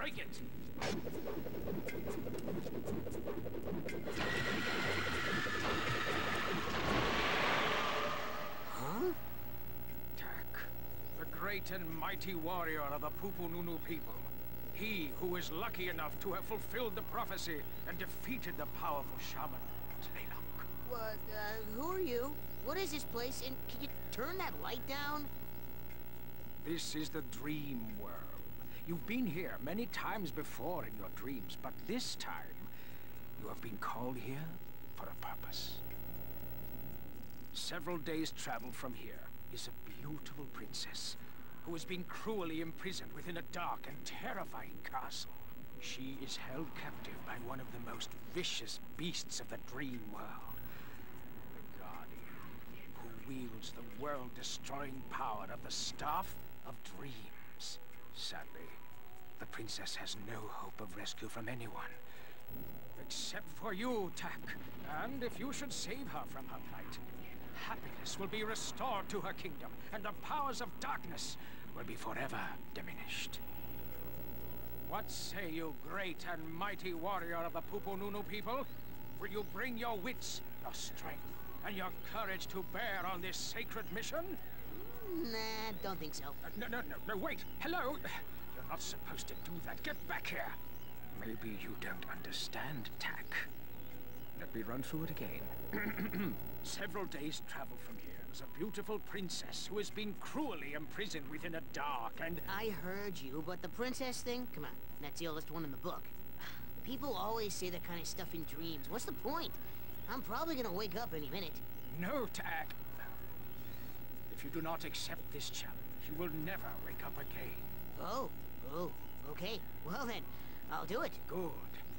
Break it! Huh? Tak, the great and mighty warrior of the Pupununu people. He who is lucky enough to have fulfilled the prophecy and defeated the powerful shaman, Tlaloc. What, who are you? What is this place? And can you turn that light down? This is the dream world. You've been here many times before in your dreams, but this time, you have been called here for a purpose. Several days' travel from here is a beautiful princess who has been cruelly imprisoned within a dark and terrifying castle. She is held captive by one of the most vicious beasts of the dream world, the Guardian, who wields the world-destroying power of the Staff of Dreams. Sadly, the princess has no hope of rescue from anyone. Except for you, Tak. And if you should save her from her plight, happiness will be restored to her kingdom, and the powers of darkness will be forever diminished. What say you, great and mighty warrior of the Pupununu people? Will you bring your wits, your strength, and your courage to bear on this sacred mission? Nah, don't think so. No, wait! Hello! You're not supposed to do that. Get back here! Maybe you don't understand, Tak. Let me run through it again. Several days' travel from here is a beautiful princess who has been cruelly imprisoned within a dark and... I heard you, but the princess thing? Come on, that's the oldest one in the book. People always say that kind of stuff in dreams. What's the point? I'm probably gonna wake up any minute. No, Tak. If you do not accept this challenge, you will never wake up again. Oh, okay. Well then, I'll do it. Good.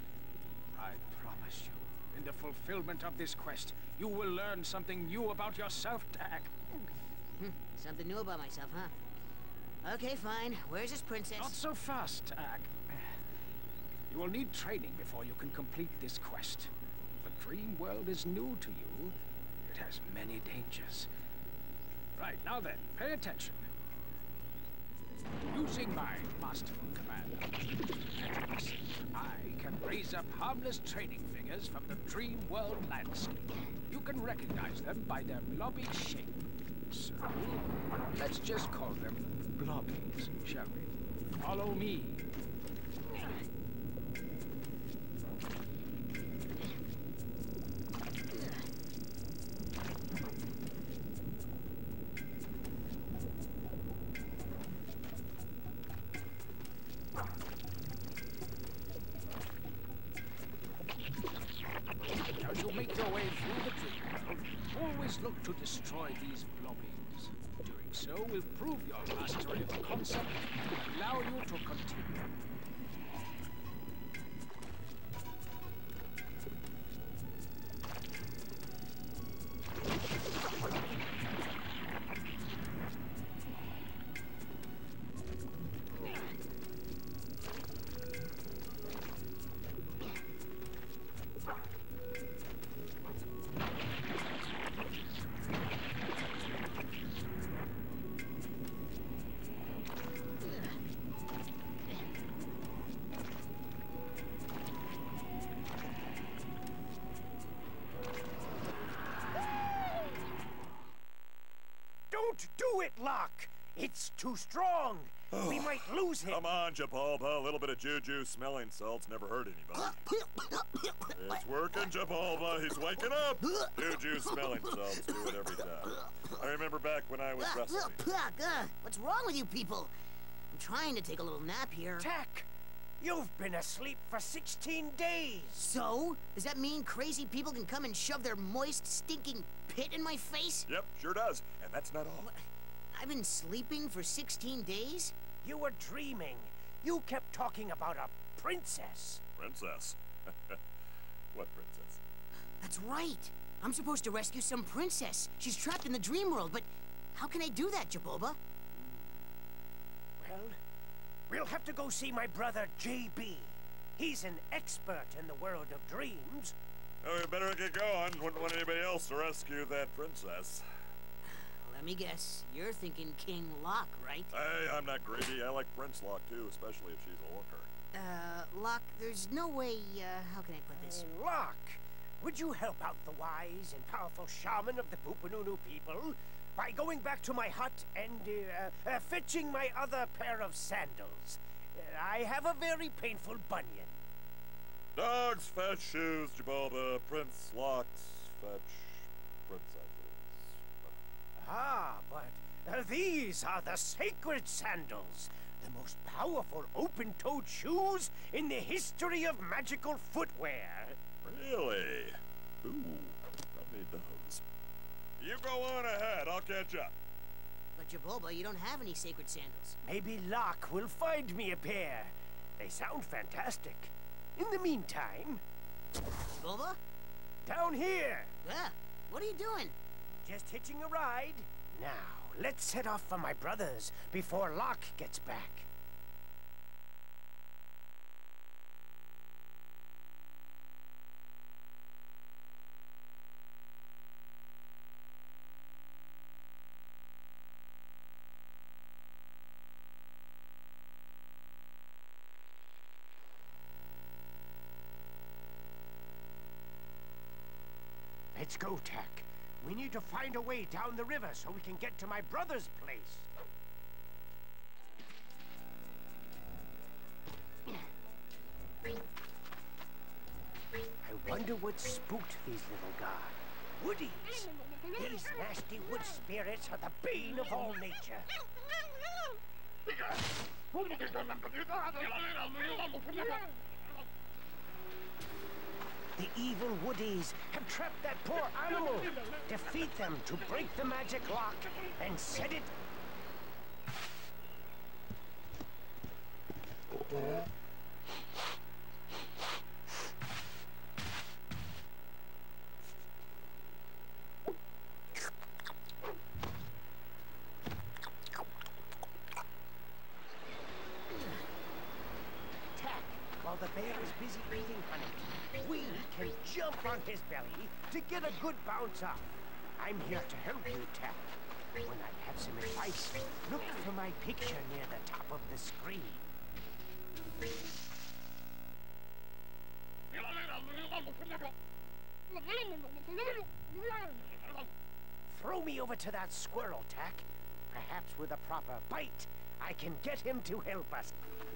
I promise you, in the fulfillment of this quest, you will learn something new about yourself, Tak. Something new about myself, huh? Okay, fine. Where's this princess? Not so fast, Tak. You will need training before you can complete this quest. The dream world is new to you. It has many dangers. Right, now then, pay attention. Using my masterful command, I can raise up harmless training figures from the dream world landscape. You can recognize them by their blobby shape. So, let's just call them blobbies, shall we? Follow me. As you make your way through the dream world, always look to destroy these blobbies. Doing so will prove your mastery of the concept and allow you to continue. Don't do it, Locke! It's too strong! We might lose him! Come on, Jabulba. A little bit of juju smelling salts never hurt anybody. It's working, Jabulba. He's waking up! Juju smelling salts do it every time. I remember back when I was wrestling. What's wrong with you people? I'm trying to take a little nap here. Tak! You've been asleep for 16 days! So? Does that mean crazy people can come and shove their moist, stinking pit in my face? Yep, sure does. And that's not all. I've been sleeping for 16 days? You were dreaming. You kept talking about a princess. Princess? What princess? That's right. I'm supposed to rescue some princess. She's trapped in the dream world, but how can I do that, Jabulba? Well, we'll have to go see my brother, JB. He's an expert in the world of dreams. Oh, we better get going. Wouldn't want anybody else to rescue that princess. Let me guess. You're thinking King Locke, right? Hey, I'm not greedy. I like Prince Locke, too, especially if she's a looker. Locke, there's no way, how can I put this? Locke, would you help out the wise and powerful shaman of the Pupununu people by going back to my hut and fetching my other pair of sandals? I have a very painful bunion. Dogs fetch shoes, Jabalba. Prince Locks fetch princesses. Ah, but these are the sacred sandals. The most powerful open-toed shoes in the history of magical footwear. Really? Ooh, I need those. You go on ahead, I'll catch up. But Jaboba, you don't have any sacred sandals. Maybe Locke will find me a pair. They sound fantastic. In the meantime... Jaboba? Down here! Yeah, what are you doing? Just hitching a ride. Now, let's set off for my brothers before Locke gets back. Let's go, Tak. We need to find a way down the river so we can get to my brother's place. I wonder what spooked these little guys. Woodies. These nasty wood spirits are the bane of all nature. The evil Woodies have trapped that poor animal. Defeat them to break the magic lock and set it... Tak, while the bear is busy eating honey, we can jump on his belly to get a good bounce off. I'm here to help you, Tak. When I have some advice, look for my picture near the top of the screen. Throw me over to that squirrel, Tak. Perhaps with a proper bite, I can get him to help us.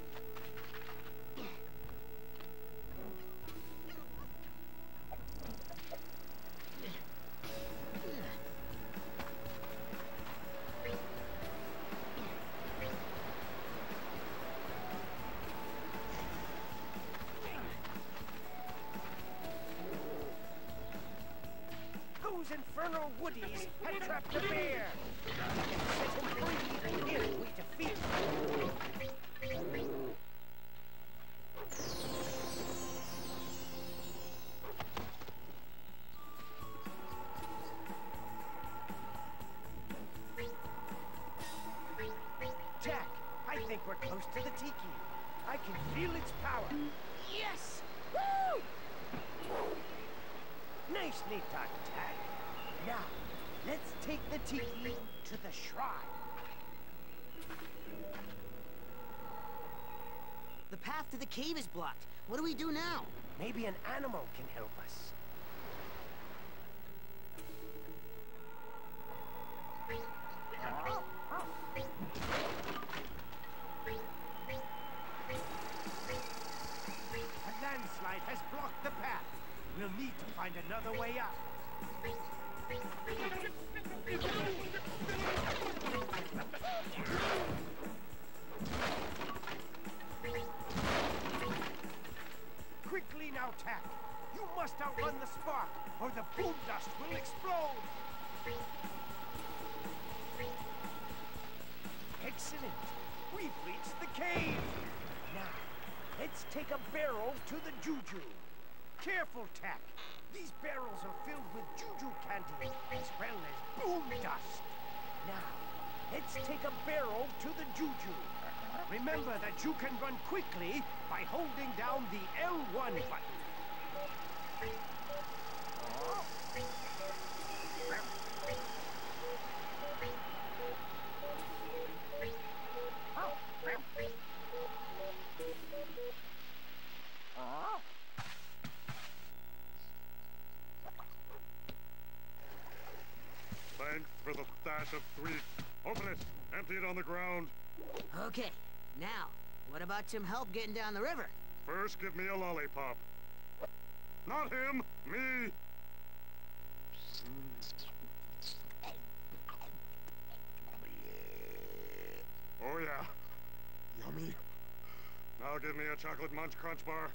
Those infernal Woodies had trapped the bear. We can set him free if we defeat him. Tak, I think we're close to the tiki. I can feel its power. Yes! Woo! Nicely done, Tak. Now, let's take the tiki to the shrine. The path to the cave is blocked. What do we do now? Maybe an animal can help us. A landslide has blocked the path. We'll need to find another way up. Quickly now, Tak. You must outrun the spark, or the boom dust will explode. Excellent. We've reached the cave. Now, let's take a barrel to the Juju. Careful, Tak. These barrels are filled with Juju candy, as well as boom dust. Now, let's take a barrel to the Juju. Remember that you can run quickly by holding down the L1 button. Thanks for the stash of sweets. Open it. Empty it on the ground. Okay, now, what about some help getting down the river? First, give me a lollipop. Not him, me. Oh yeah, yummy. Now give me a chocolate munch crunch bar.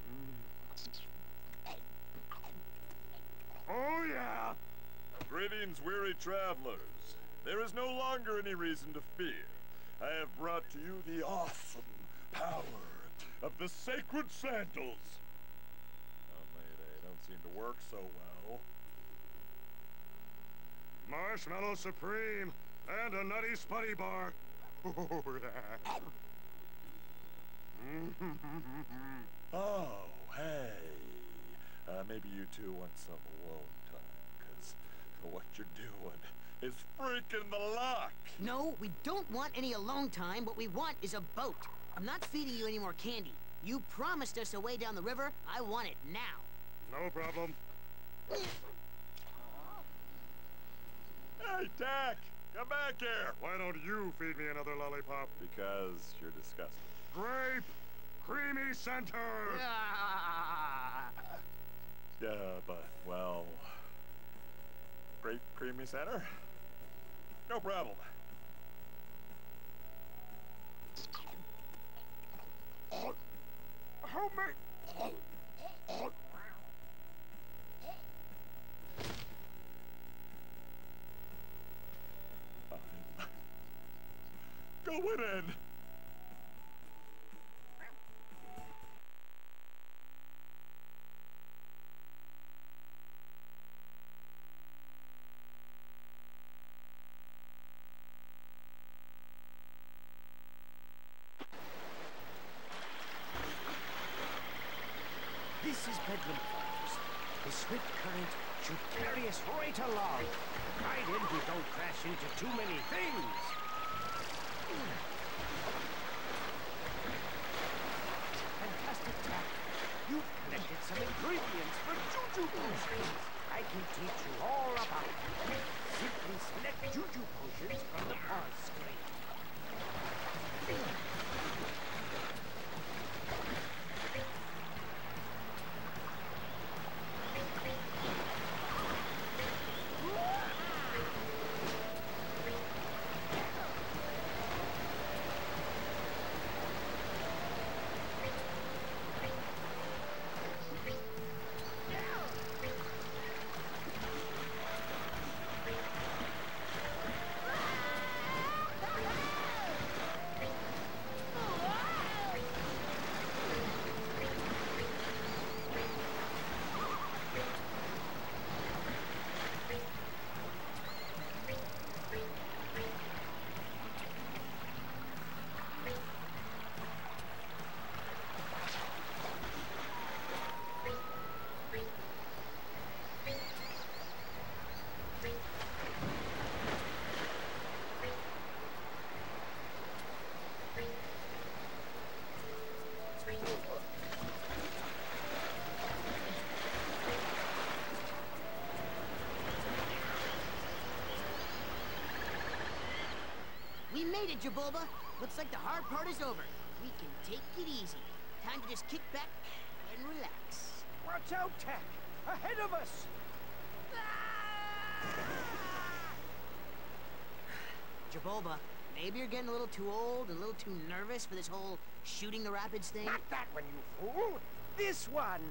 Oh yeah. Greetings, weary travelers. There is no longer any reason to fear. I have brought to you the awesome power of the sacred sandals. Only they don't seem to work so well. Marshmallow Supreme and a Nutty Spuddy bar. Oh, yeah. Oh, hey. Maybe you two want some alone time, because what you're doing is freaking the lock. No, we don't want any alone time. What we want is a boat. I'm not feeding you any more candy. You promised us a way down the river. I want it now. No problem. Hey, Tack! Come back here! Why don't you feed me another lollipop? Because you're disgusting. Grape! Creamy center! But, well... Grape creamy center? No problem. Help me! I'm going in! This is Bedlam Falls. The swift current should carry us right along, provided we don't crash into too many things. Fantastic, Tack. You've collected some ingredients for Juju potions. I can teach you all about it. Simply select Juju potions from the pause screen. We made it, Jabulba. Looks like the hard part is over. We can take it easy. Time to just kick back and relax. Watch out, Tack! Ahead of us! Jabulba, maybe you're getting a little too old and a little too nervous for this whole shooting the rapids thing. Not that one, you fool! This one!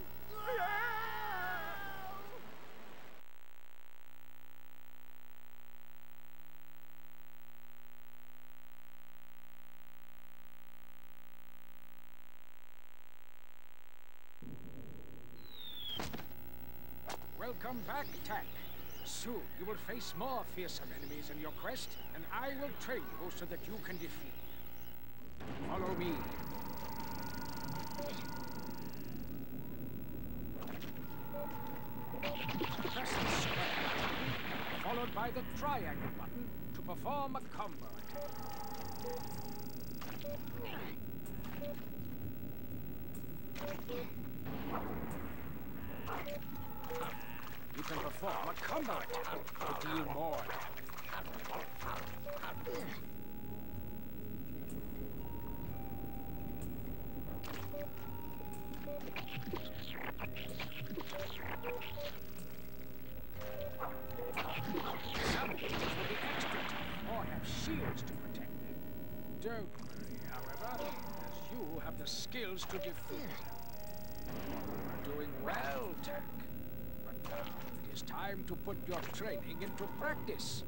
Welcome back, Tack. Soon you will face more fearsome enemies in your quest, and I will train you so that you can defeat them. Follow me. Press the square button, followed by the triangle button to perform a combo attack. You can perform a combo attack to deal more damage. Some enemies will be extra tough or have shields to protect them. Don't worry, however, as you have the skills to defeat them. You're doing well, Tak. But now it is time to put your training into practice.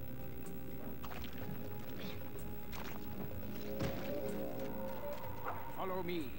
Follow me.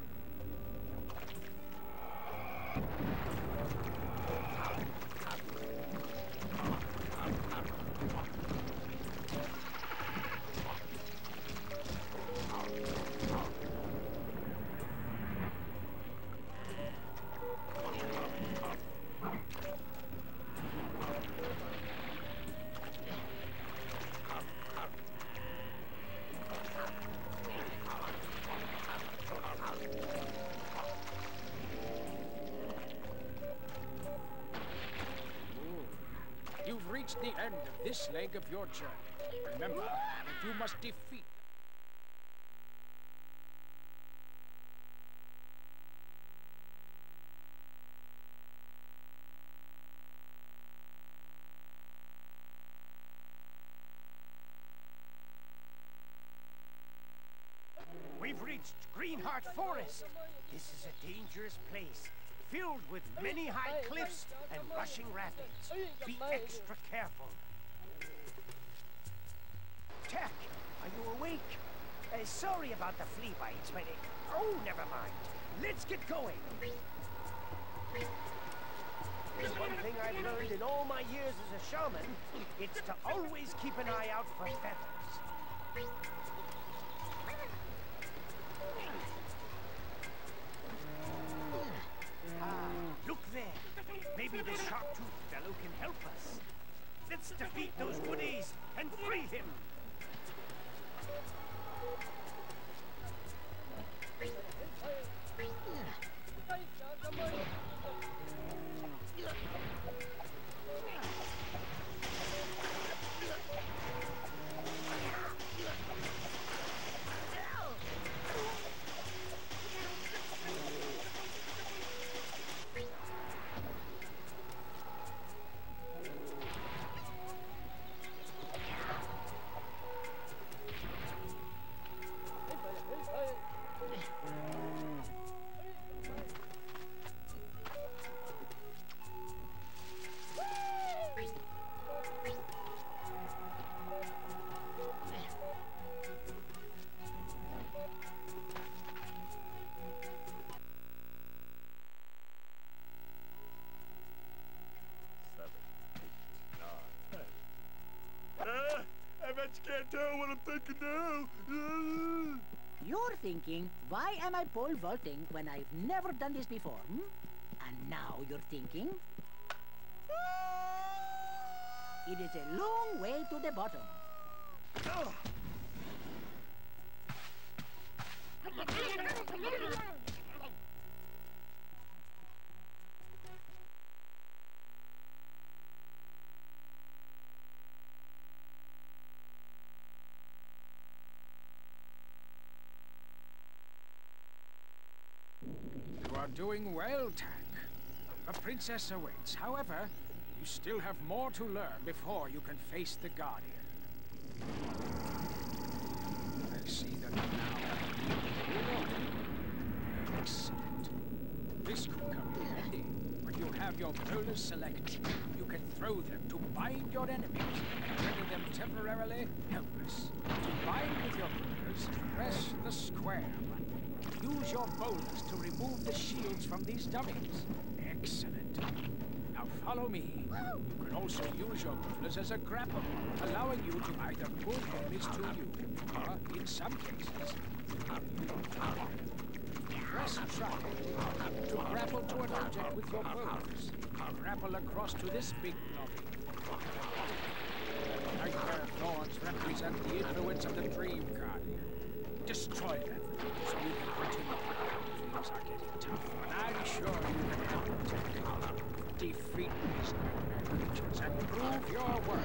You've reached the end of this leg of your journey. Remember that you must defeat them. We've reached Greenheart Forest. This is a dangerous place, filled with many high cliffs and rushing rapids. Be extra careful. Tak, are you awake? Sorry about the flea bites, but oh, never mind. Let's get going. There's one thing I've learned in all my years as a shaman. It's to always keep an eye out for feathers. Look there. Maybe the sharp-toothed fellow can help us. Let's defeat those woodies and free him. I bet you can't tell what I'm thinking now. You're thinking, why am I pole vaulting when I've never done this before, hmm? And now you're thinking, it is a long way to the bottom. You are doing well, Tak. A princess awaits. However, you still have more to learn before you can face the Guardian. I see that you now have a excellent. This could come in handy. When you have your boulders selected, you can throw them to bind your enemies and render them temporarily helpless. To bind with your boulders, press the square button. Use your boulders to remove the shields from these dummies. Excellent. Now follow me. You can also use your boulders as a grapple, allowing you to either pull enemies to you, or, in some cases, press triangle to grapple to an object with your boulders. Grapple across to this big lobby. Nightmare thorns represent the influence of the Dream Guardian. Destroy them, so you can continue. Things are getting tough. work.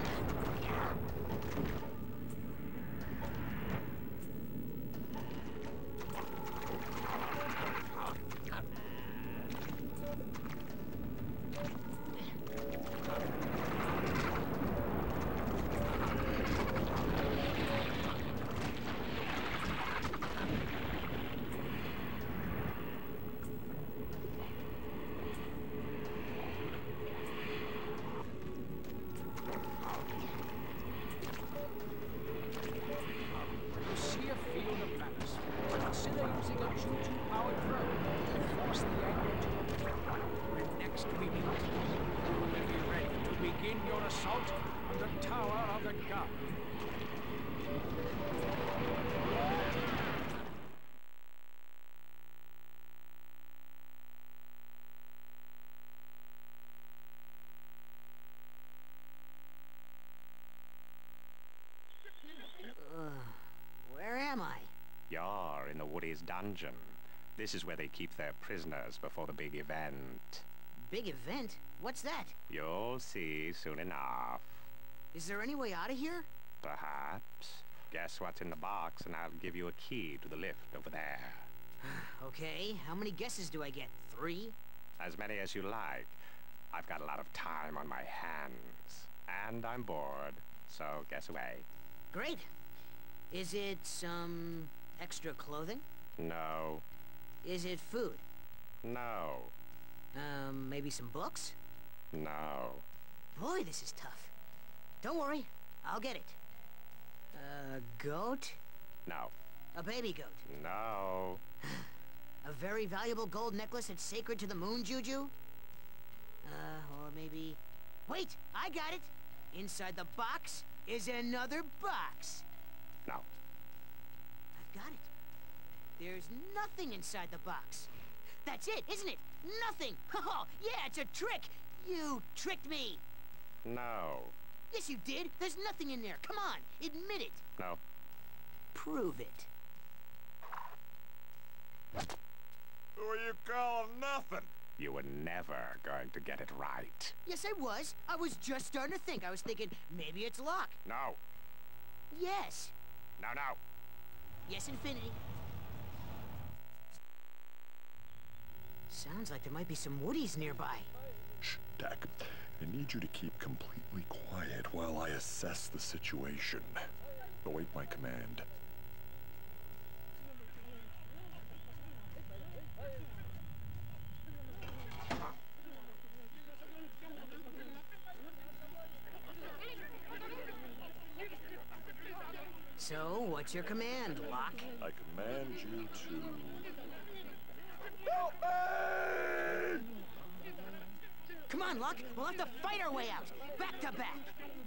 Where am I? You're in the Woody's dungeon. This is where they keep their prisoners before the big event. Big event? What's that? You'll see soon enough. Is there any way out of here? Perhaps. Guess what's in the box and I'll give you a key to the lift over there. Okay, how many guesses do I get? 3? As many as you like. I've got a lot of time on my hands. And I'm bored, so guess away. Great. Is it some extra clothing? No. Is it food? No. Maybe some books? No. Boy, this is tough. Don't worry, I'll get it. A goat? No. A baby goat? No. A very valuable gold necklace that's sacred to the moon, Juju? Or maybe... Wait, I got it! Inside the box is another box! No. I've got it. There's nothing inside the box. That's it, isn't it? Nothing! Oh, yeah, it's a trick! You tricked me! No. Yes, you did! There's nothing in there! Come on, admit it! No. Prove it. Who are you calling nothing? You were never going to get it right. Yes, I was. I was just starting to think. I was thinking, maybe it's Locke. No. Yes. No, no. Yes, Infinity. Sounds like there might be some Woodies nearby. Shh, Dak. I need you to keep completely quiet while I assess the situation. Await my command. So, what's your command, Locke? I command you to... Help me! Come on, Locke. We'll have to fight our way out. Back to back.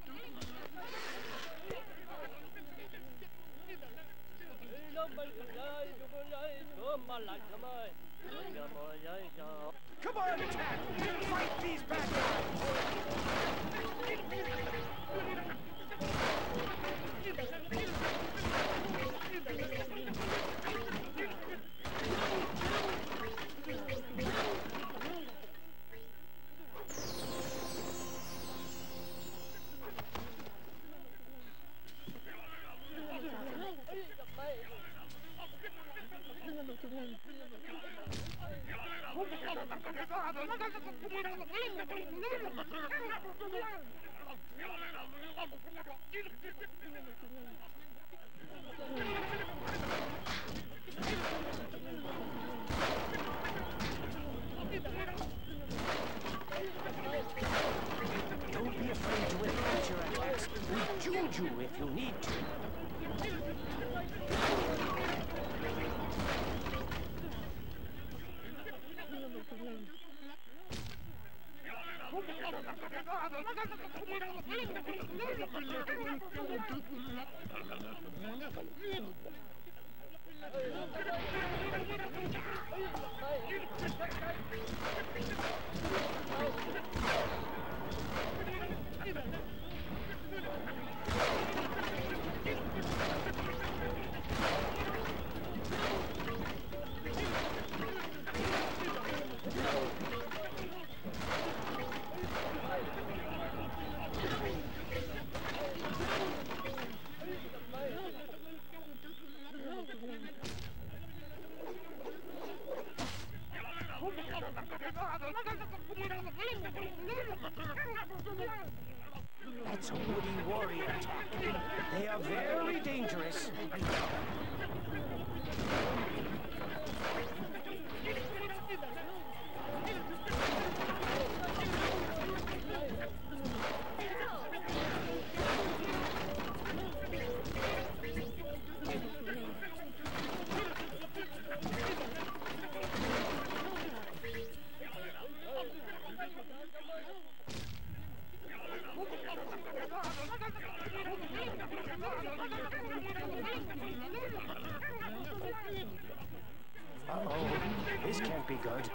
Come on, attack! Fight these bad Don't be afraid to enhance your attacks with Juju if you need to. That's a woody warrior attack. They are very dangerous. Uh-oh, this can't be good.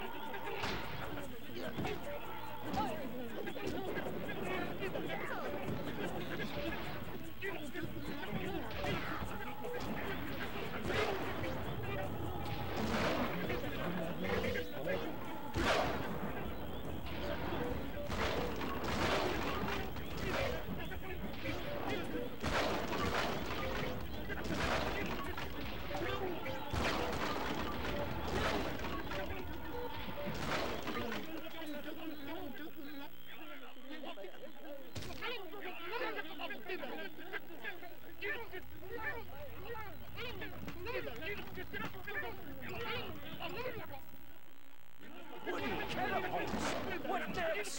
Woody catapults! What next?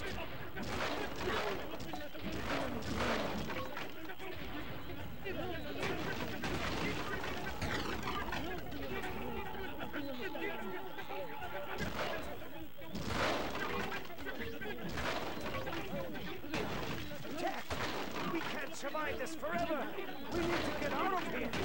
Jack, we can't survive this forever. We need to get out of here.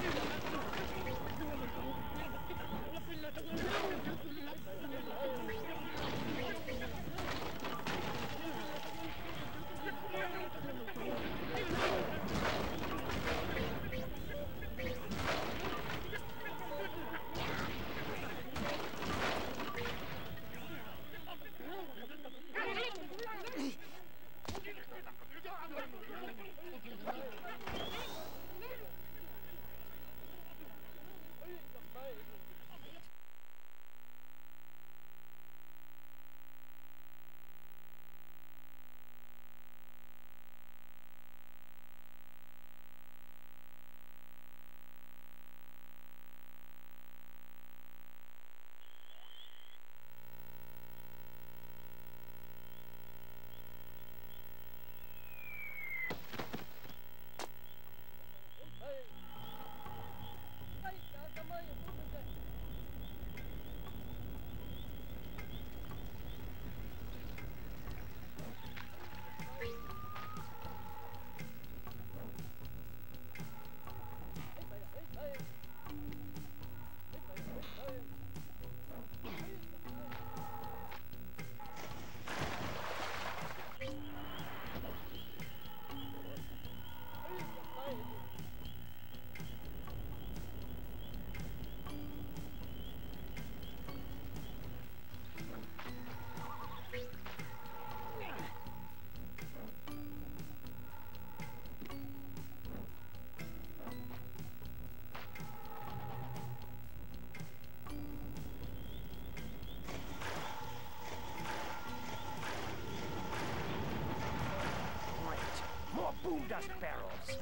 More boom dust barrels.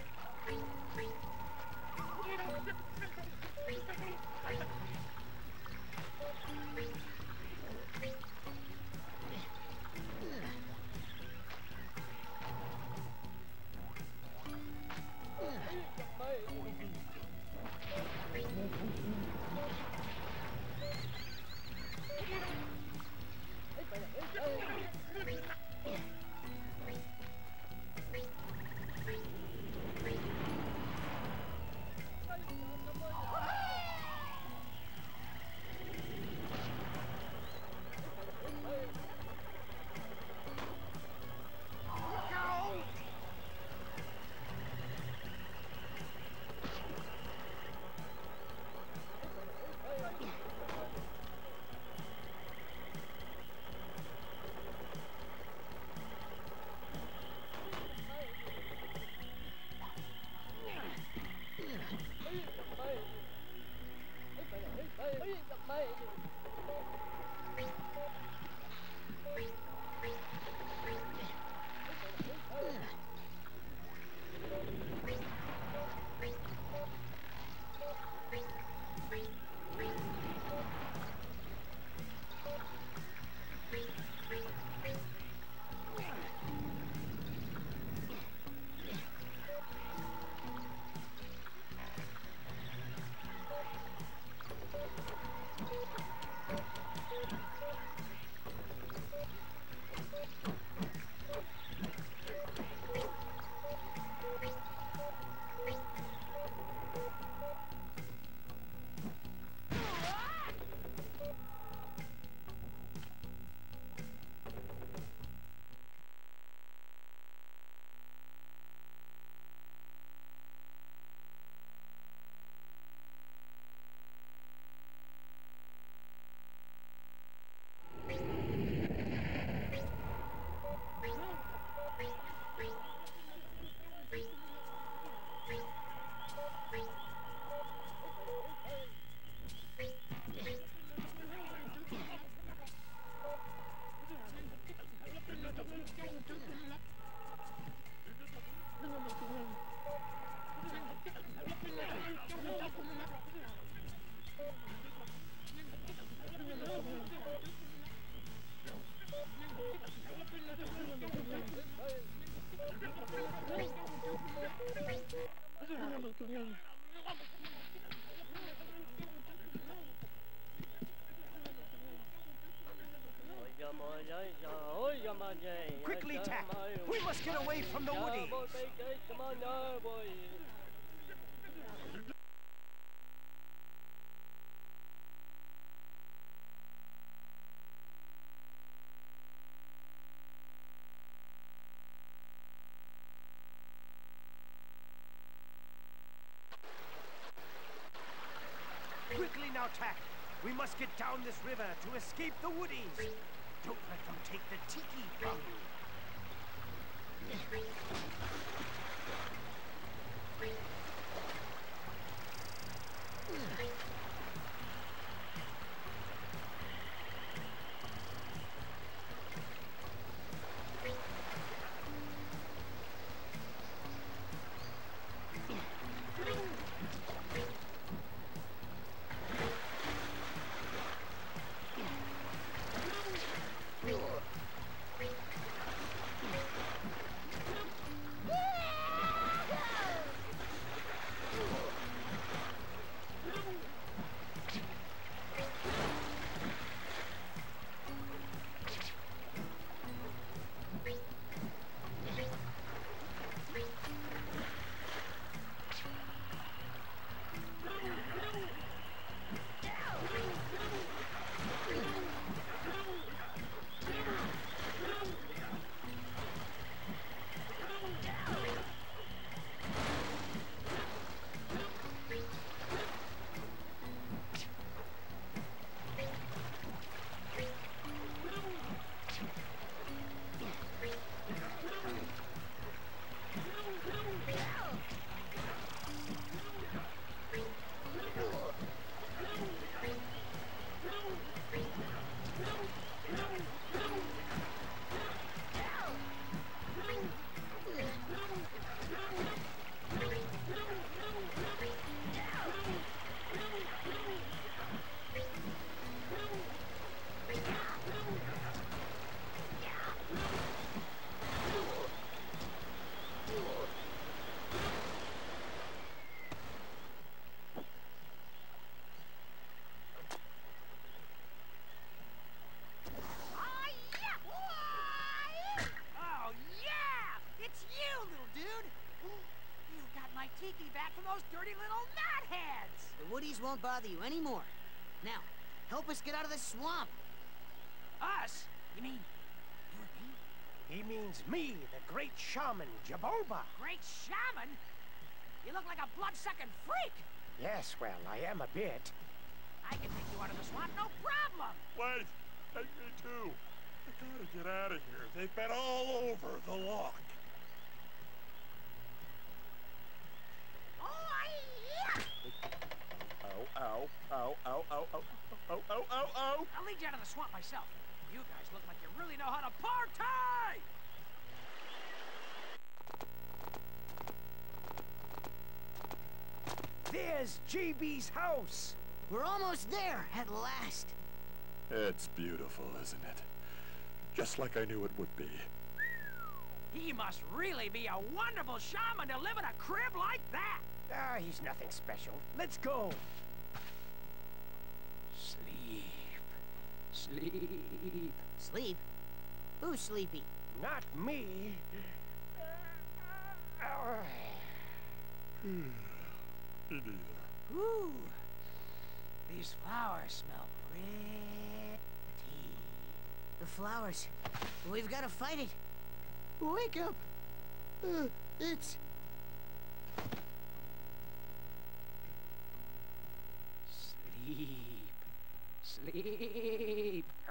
Quickly, Tack! We must get away from the woodies! Quickly now, Tack! We must get down this river to escape the woodies! Don't let them take the tiki from you! Woodies won't bother you anymore. Now, help us get out of the swamp. Us? You mean you and me? He means me, the great shaman, Jaboba. Great shaman? You look like a blood-sucking freak. Yes, well, I am a bit. I can take you out of the swamp, no problem. Wait! Take me too! I gotta get out of here. They've been all over the loch. Ow, ow, ow, ow, ow, ow, ow, ow, ow! I'll lead you out of the swamp myself. You guys look like you really know how to party! There's JB's house! We're almost there, at last. It's beautiful, isn't it? Just like I knew it would be. He must really be a wonderful shaman to live in a crib like that! Ah, he's nothing special. Let's go! Sleep. Sleep? Who's sleepy? Not me. Me neither. Ooh, these flowers smell pretty. The flowers. We've got to fight it. Wake up! It's... Sleep. Ugh.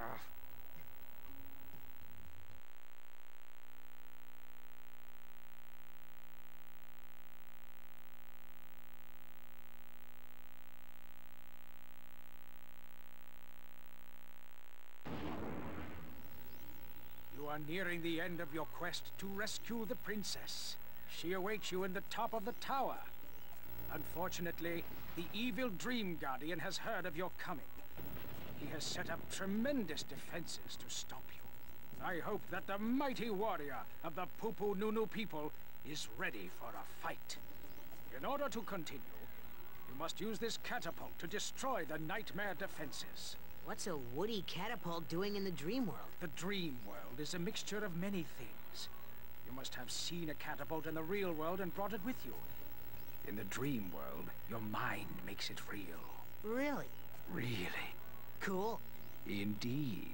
You are nearing the end of your quest to rescue the princess. She awaits you in the top of the tower. Unfortunately, the evil Dream Guardian has heard of your coming. He has set up tremendous defenses to stop you. I hope that the mighty warrior of the Pupu Nunu people is ready for a fight. In order to continue, you must use this catapult to destroy the nightmare defenses. What's a woody catapult doing in the dream world? The dream world is a mixture of many things. You must have seen a catapult in the real world and brought it with you. In the dream world, your mind makes it real. Really? Really. Cool. Indeed.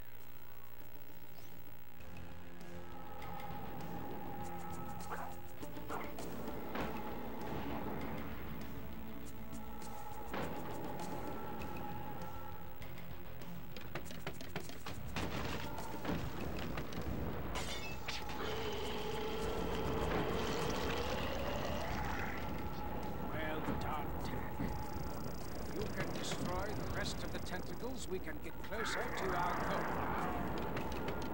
We can get closer to our goal.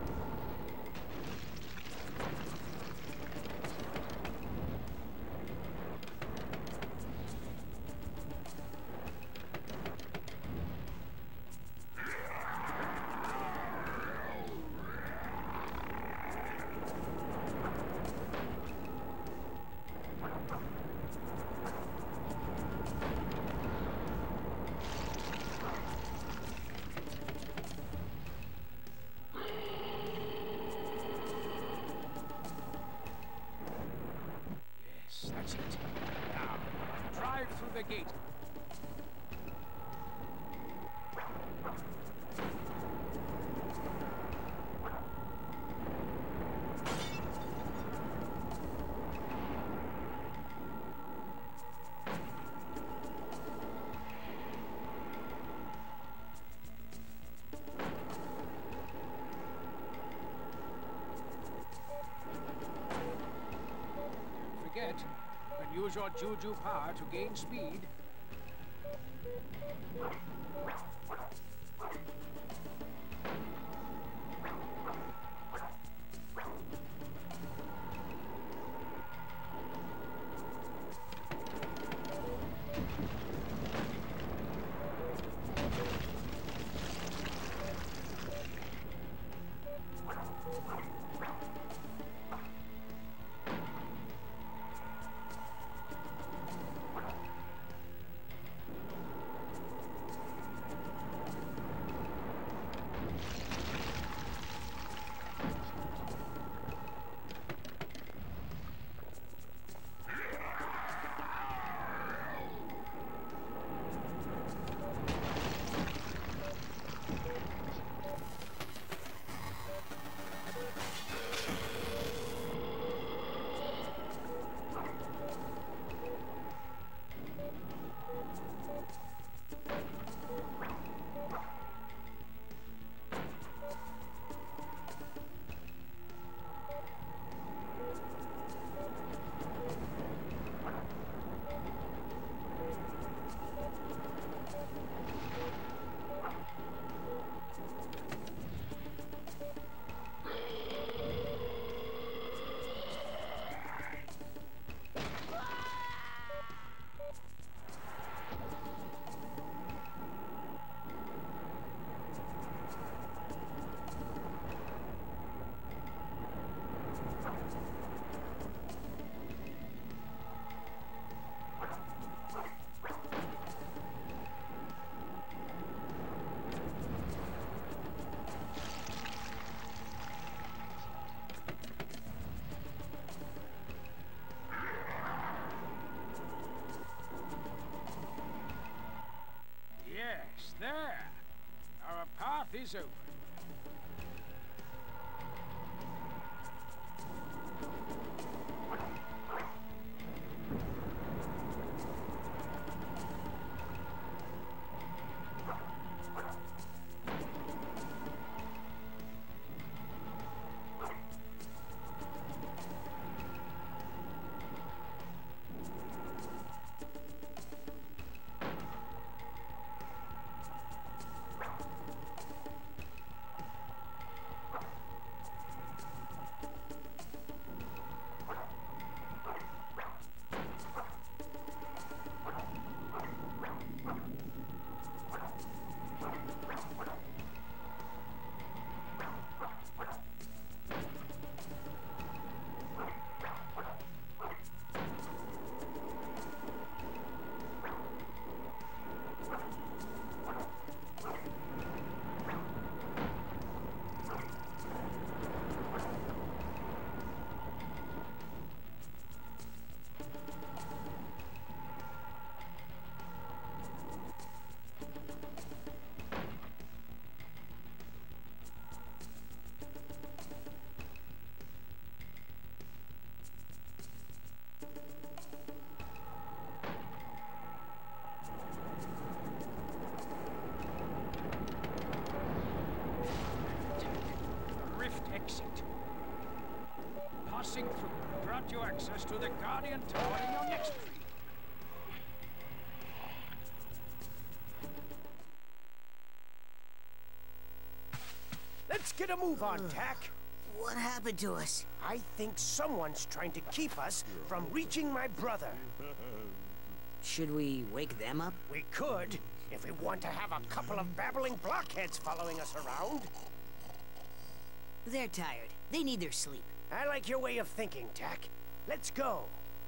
That's it. Now, drive through the gate. Don't forget, you can use your Juju power to gain speed. Yes, there. Our path is open. passing through brought you access to the Guardian Tower in your next tree. Let's get a move on, Tack. What happened to us? I think someone's trying to keep us from reaching my brother. Should we wake them up? We could, if we want to have a couple of babbling blockheads following us around. They're tired. They need their sleep. I like your way of thinking, Tack. Let's go.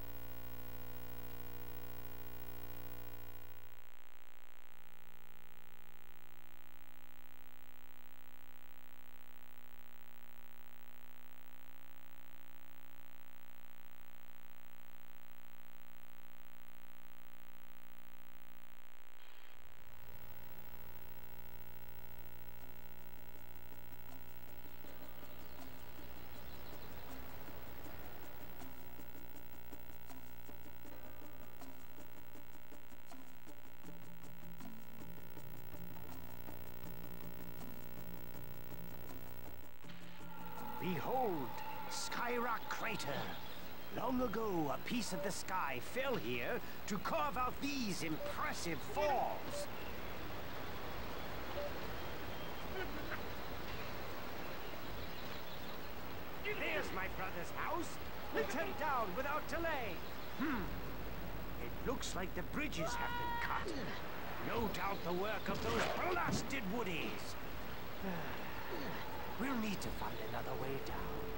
Behold, Skyrock Crater. Long ago, a piece of the sky fell here to carve out these impressive falls. There's my brother's house. Let's head down without delay. It looks like the bridges have been cut. No doubt the work of those blasted woodies. We'll need to find another way down.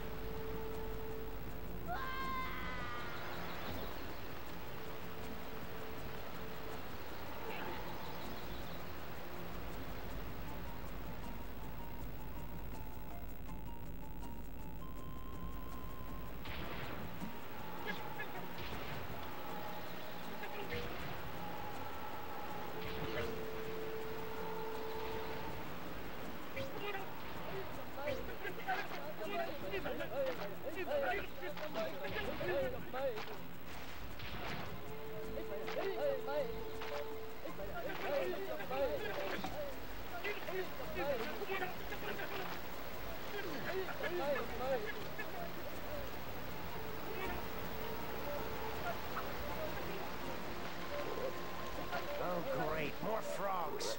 Oh, great. More frogs.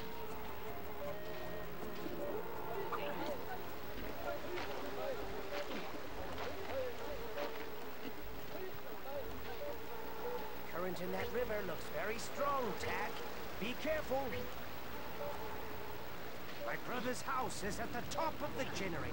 Current in that river looks very strong, Tack. Be careful. My brother's house is at the top of the generator.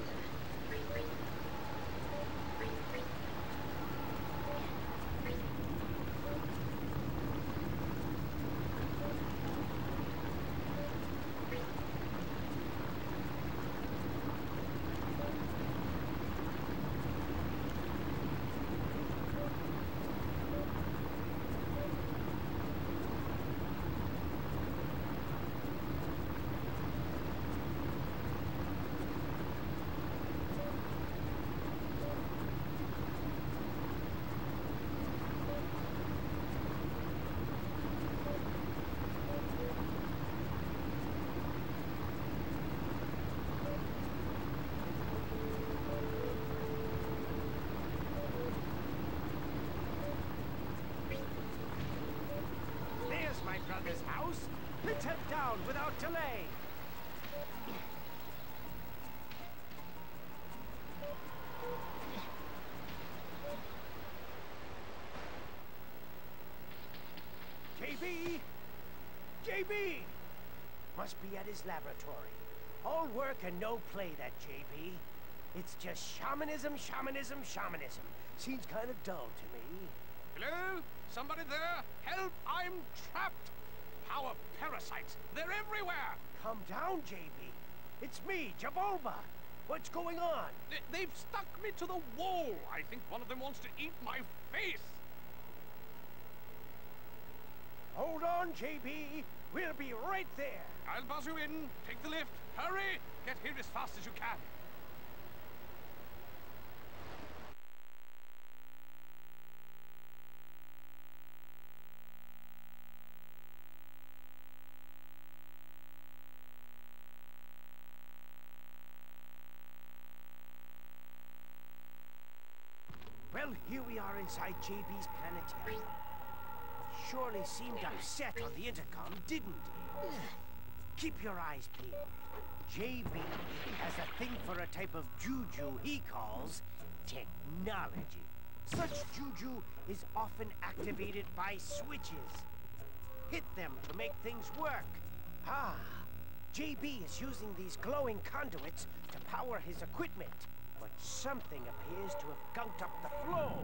My brother's house. Let's head down without delay. JB! JB! Must be at his laboratory. All work and no play, that JB. It's just shamanism, shamanism, shamanism. Seems kind of dull to me. Hello? Somebody there? Help! I'm trapped! Power parasites! They're everywhere! Calm down, JB. It's me, Jabulba. What's going on? They've stuck me to the wall. I think one of them wants to eat my face. Hold on, JB. We'll be right there. I'll buzz you in. Take the lift. Hurry! Get here as fast as you can. Well, here we are inside JB's planetarium. Surely seemed upset on the intercom, didn't he? Keep your eyes peeled. JB has a thing for a type of juju he calls technology. Such juju is often activated by switches. Hit them to make things work. Ah, JB is using these glowing conduits to power his equipment. But something appears to have gunked up the flow.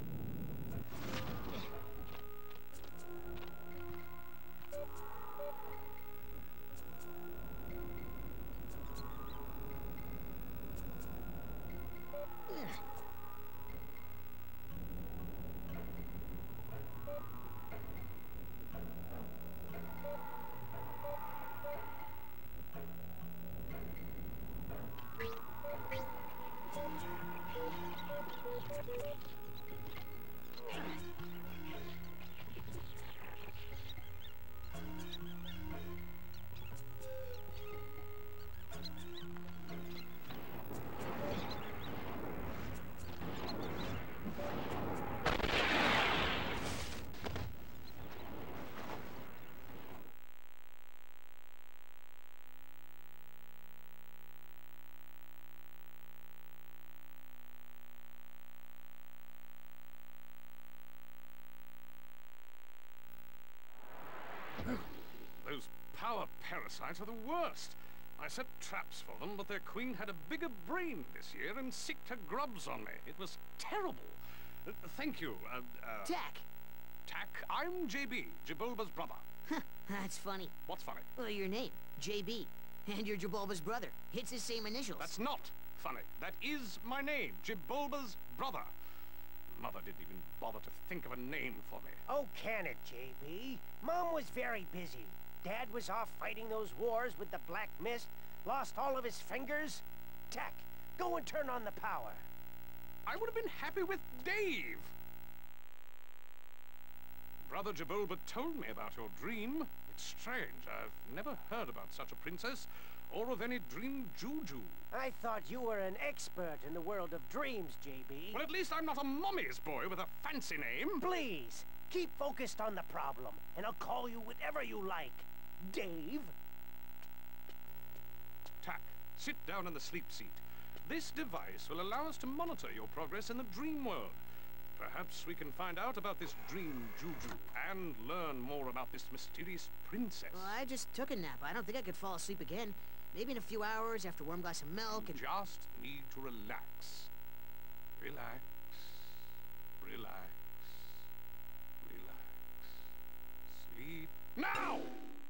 Those power parasites are the worst. I set traps for them, but their queen had a bigger brain this year and sicked her grubs on me. It was terrible. Thank you, Tack! Tack, I'm JB, Jibulba's brother. That's funny. What's funny? Well, your name, JB. And you're Jibulba's brother. It's the same initials. That's not funny. That is my name, Jibulba's brother. Mother didn't even bother to think of a name for me. Oh, can it, JB? Mom was very busy. Dad was off fighting those wars with the Black Mist, lost all of his fingers. Tack, go and turn on the power. I would have been happy with Dave. Brother Jibulba told me about your dream. It's strange. I've never heard about such a princess, or of any dream juju. I thought you were an expert in the world of dreams, JB. Well, at least I'm not a mommy's boy with a fancy name. Please, keep focused on the problem, and I'll call you whatever you like. Dave? Tack, sit down in the sleep seat. This device will allow us to monitor your progress in the dream world. Perhaps we can find out about this dream juju and learn more about this mysterious princess. Well, I just took a nap. I don't think I could fall asleep again. Maybe in a few hours after a warm glass of milk You and... just need to relax. Relax. Relax. Relax. Sleep now!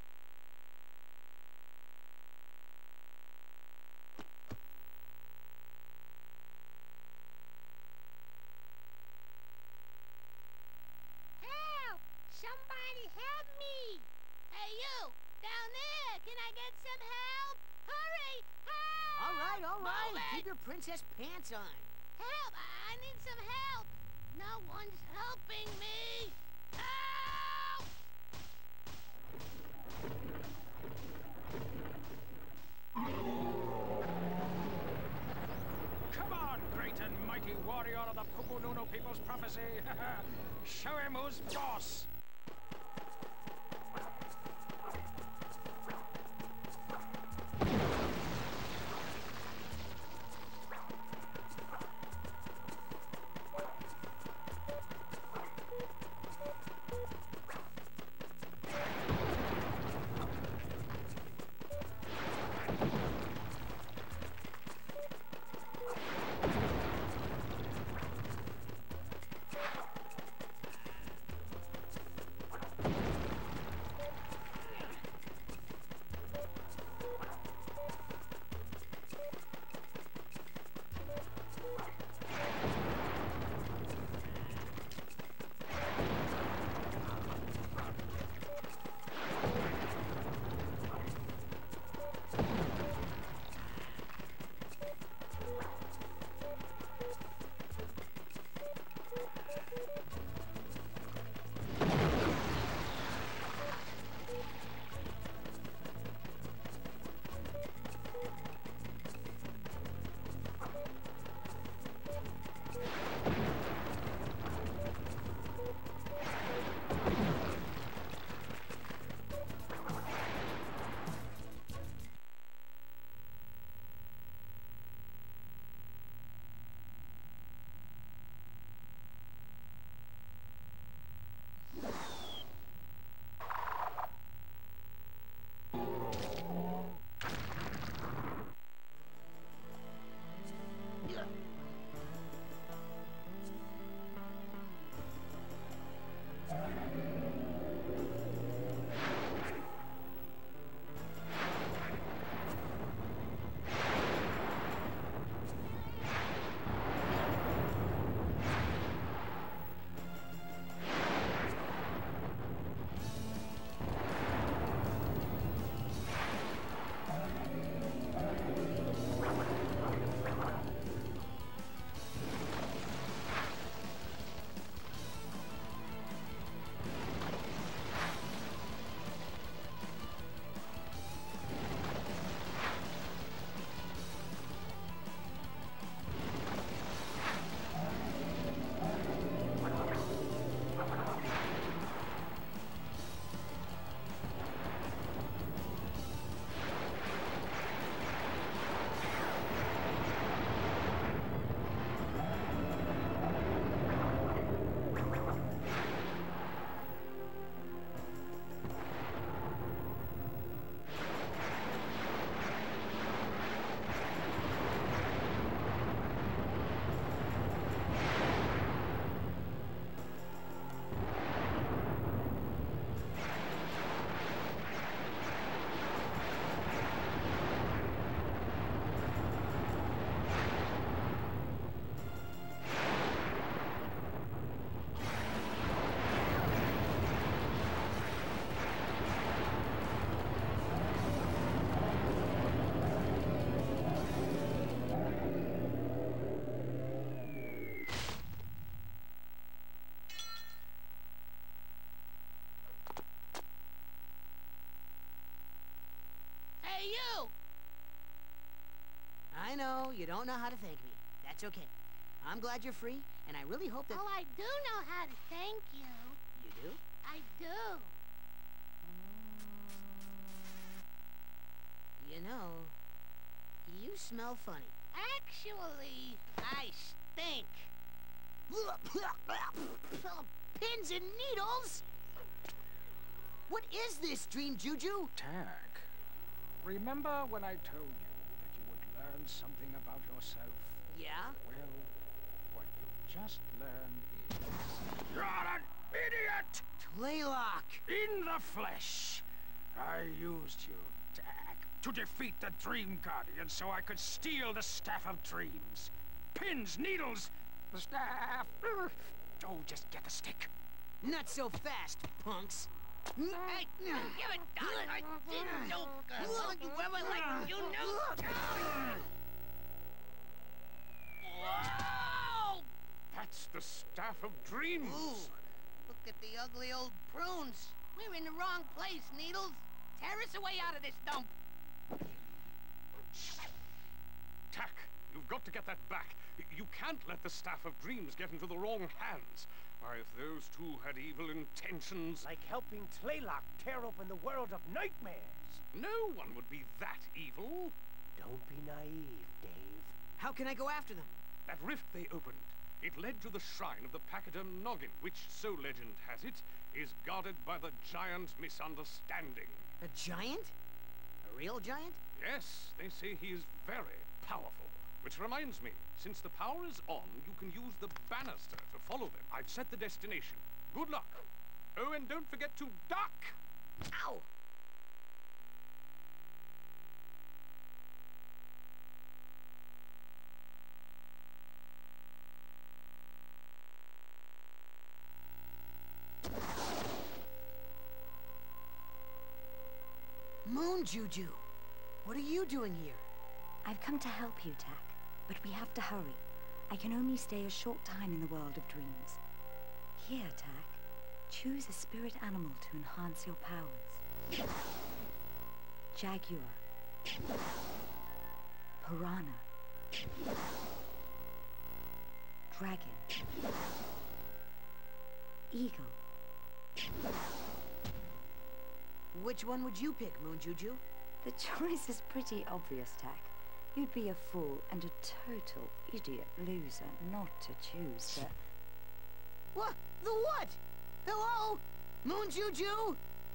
Help! Somebody help me! Hey, you! Down there! Can I get some help? Hurry! Help! All right. Move it! Keep your princess pants on. Help! I need some help! No one's helping me! Help! Come on, great and mighty warrior of the Pupununu people's prophecy. Show him who's boss. I know, you don't know how to thank me. That's okay. I'm glad you're free, and I really hope that... Oh, I do know how to thank you. You do? I do. You know, you smell funny. Actually, I stink. Pins and needles? What is this, Dream Juju? Tak, remember when I told you that you would learn something about yourself? Yeah? Well, what you've just learned is... You're an idiot! Tlaylock! In the flesh! I used you, Tak, to defeat the Dream Guardian so I could steal the Staff of Dreams. Pins, needles, the staff... Oh, just get the stick. Not so fast, punks. Hey, give it down. I didn't know. Haven't you ever liked you know? Whoa! That's the Staff of Dreams. Ooh, look at the ugly old prunes. We're in the wrong place, Needles. Tear us away out of this dump. Tak, you've got to get that back. You can't let the Staff of Dreams get into the wrong hands. Why, if those two had evil intentions... Like helping Tlaylock tear open the world of nightmares. No one would be that evil. Don't be naive, Dave. How can I go after them? That rift they opened, it led to the shrine of the Pachyderm Noggin, which, so legend has it, is guarded by the giant Misunderstanding. A giant? A real giant? Yes, they say he is very powerful. Which reminds me, since the power is on, you can use the banister to follow them. I've set the destination. Good luck. Oh, and don't forget to duck! Ow! Moon Juju, what are you doing here? I've come to help you, Tak, but we have to hurry. I can only stay a short time in the world of dreams. Here, Tak, choose a spirit animal to enhance your powers. Jaguar. Piranha. Dragon. Eagle. Which one would you pick, Moon Juju? The choice is pretty obvious, Tak. You'd be a fool and a total idiot loser not to choose the... What? The what? Hello? Moon Juju?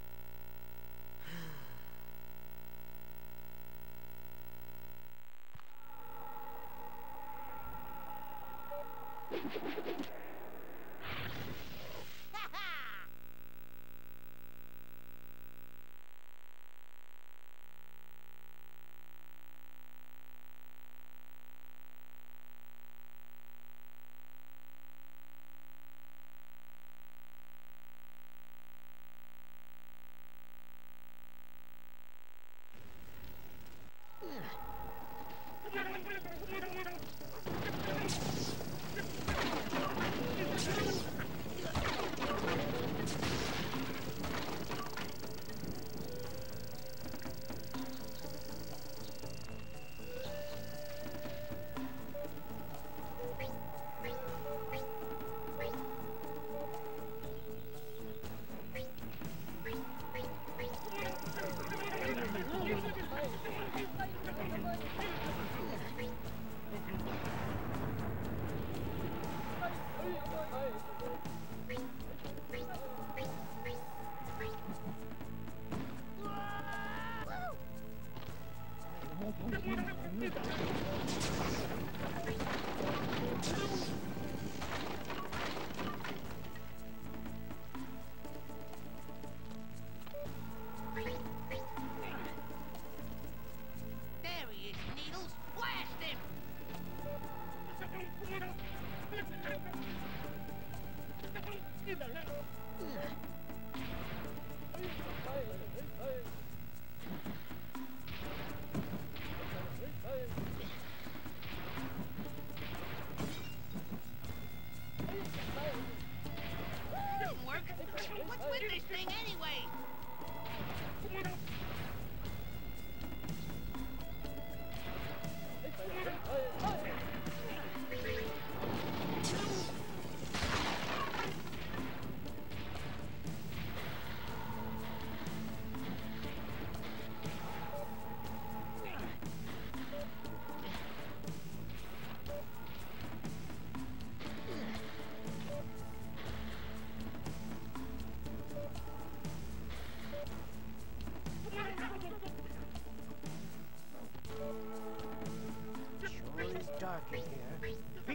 There he is, Needles. Blast him!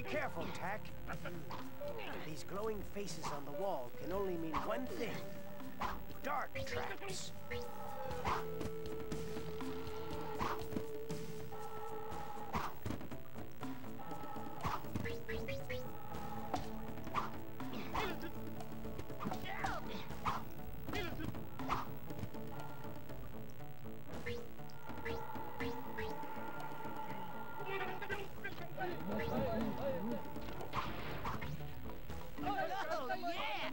Careful, Tack. These glowing faces on the wall can only mean one thing. Dark traps. Oh, yeah!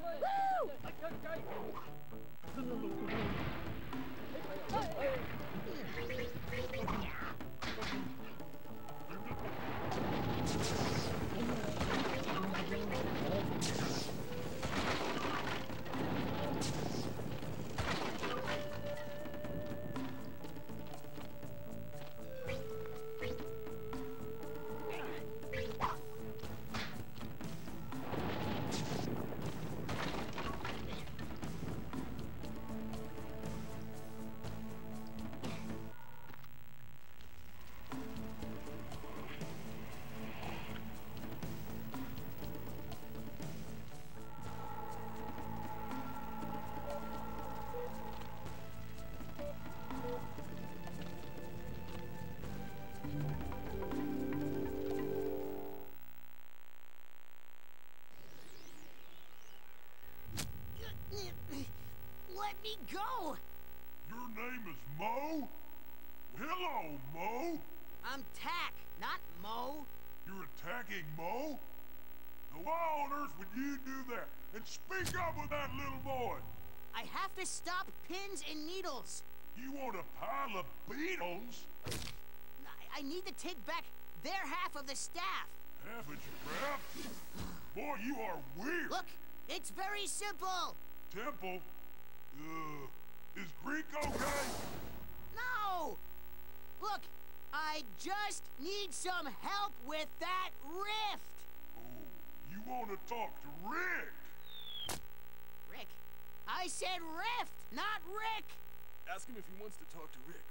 Let me go! Your name is Mo? Hello, Mo. I'm Tack, not Mo. You're attacking Mo? Now why on earth would you do that? And speak up with that little boy. I have to stop pins and needles. You want a pile of beetles? I need to take back their half of the staff. Half of your crap? Boy, you are weird. Look, it's very simple. Temple? Is Greek okay? No! Look, I just need some help with that rift. Oh, you want to talk to Rick? Rick? I said rift, not Rick. Ask him if he wants to talk to Rick.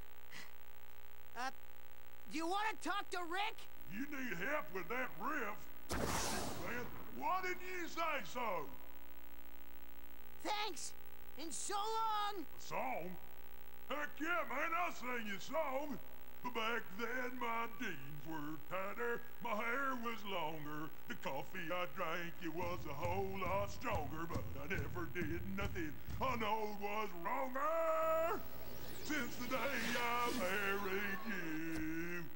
Do you want to talk to Rick? You need help with that rift? Man, why didn't you say so? Thanks, and so long. A song? Heck yeah, man, I'll sing you a song. Back then my jeans were tighter, my hair was longer. The coffee I drank, it was a whole lot stronger. But I never did nothing I know was wronger since the day I married you.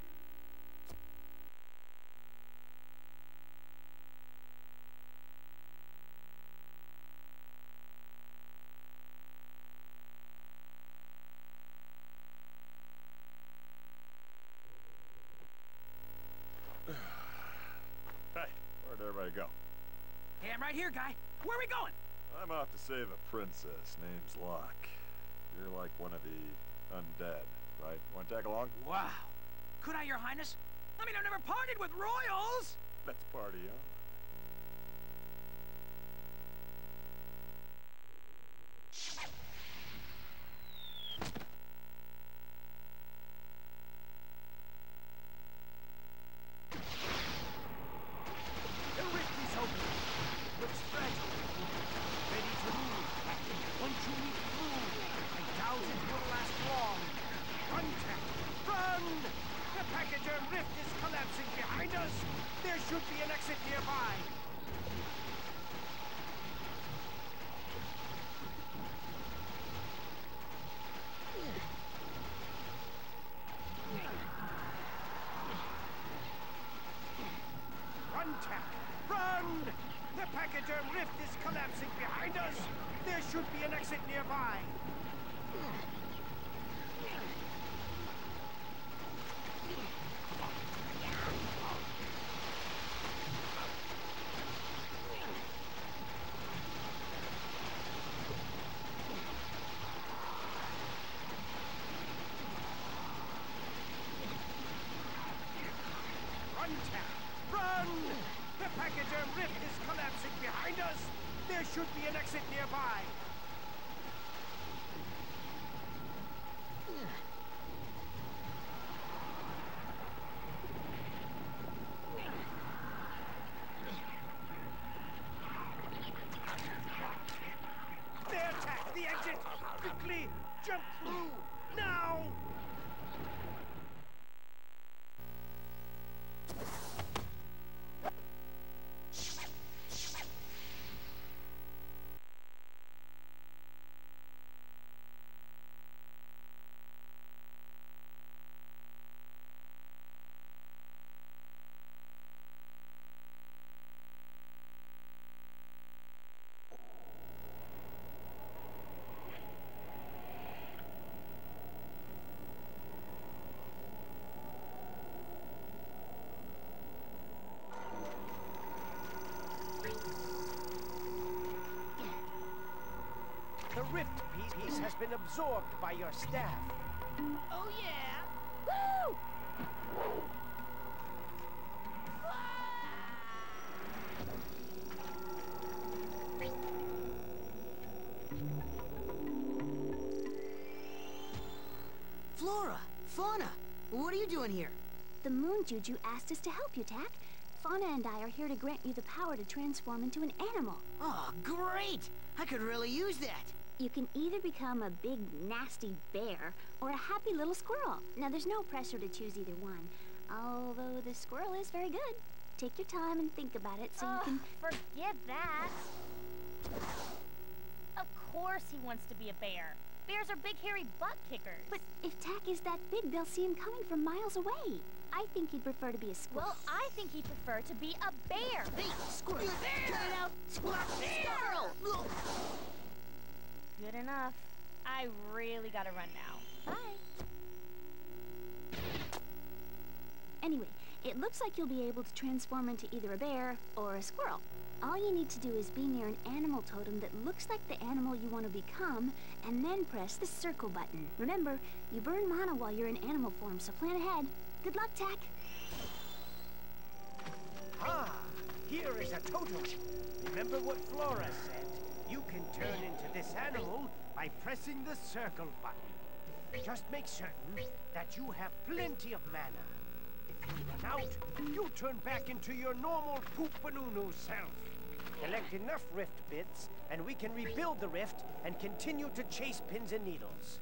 Hey, where'd everybody go? Hey, I'm right here, guy. Where are we going? I'm off to save a princess named Locke. You're like one of the undead, right? Want to tag along? Wow. Could I, Your Highness? I mean, I've never partied with royals. Let's party on. The rift is open. Looks fragile. Ready to move, Captain. Once you leap through, I doubt it will last long. Run, Tack! Run! The Pachyderm rift is collapsing behind us. There should be an exit nearby. Run, Tack! Run! The Pachyderm rift is collapsing behind us. There should be an exit nearby. Run, Tack! Run! The Pachyderm rift is collapsing behind us. There should be an exit nearby. absorbed by your staff. Oh, yeah? Woo! Flora, Fauna, what are you doing here? The Moon Juju asked us to help you, Tak. Fauna and I are here to grant you the power to transform into an animal. Oh, great! I could really use that. You can either become a big, nasty bear or a happy little squirrel. Now, there's no pressure to choose either one, although the squirrel is very good. Take your time and think about it so you can... Forget that. Of course he wants to be a bear. Bears are big, hairy butt kickers. But if Tak is that big, they'll see him coming from miles away. I think he'd prefer to be a squirrel. Well, I think he'd prefer to be a bear. Hey, squirrel! Get it out! Squirrel! Good enough. I really gotta run now. Bye. Anyway, it looks like you'll be able to transform into either a bear or a squirrel. All you need to do is be near an animal totem that looks like the animal you want to become, and then press the circle button. Remember, you burn mana while you're in animal form, so plan ahead. Good luck, Tak. Ah, here is a totem. Remember what Flora said? You can turn into this animal by pressing the circle button. Just make certain that you have plenty of mana. If you run out, you turn back into your normal Poopanunu self. Collect enough rift bits, and we can rebuild the rift and continue to chase pins and needles.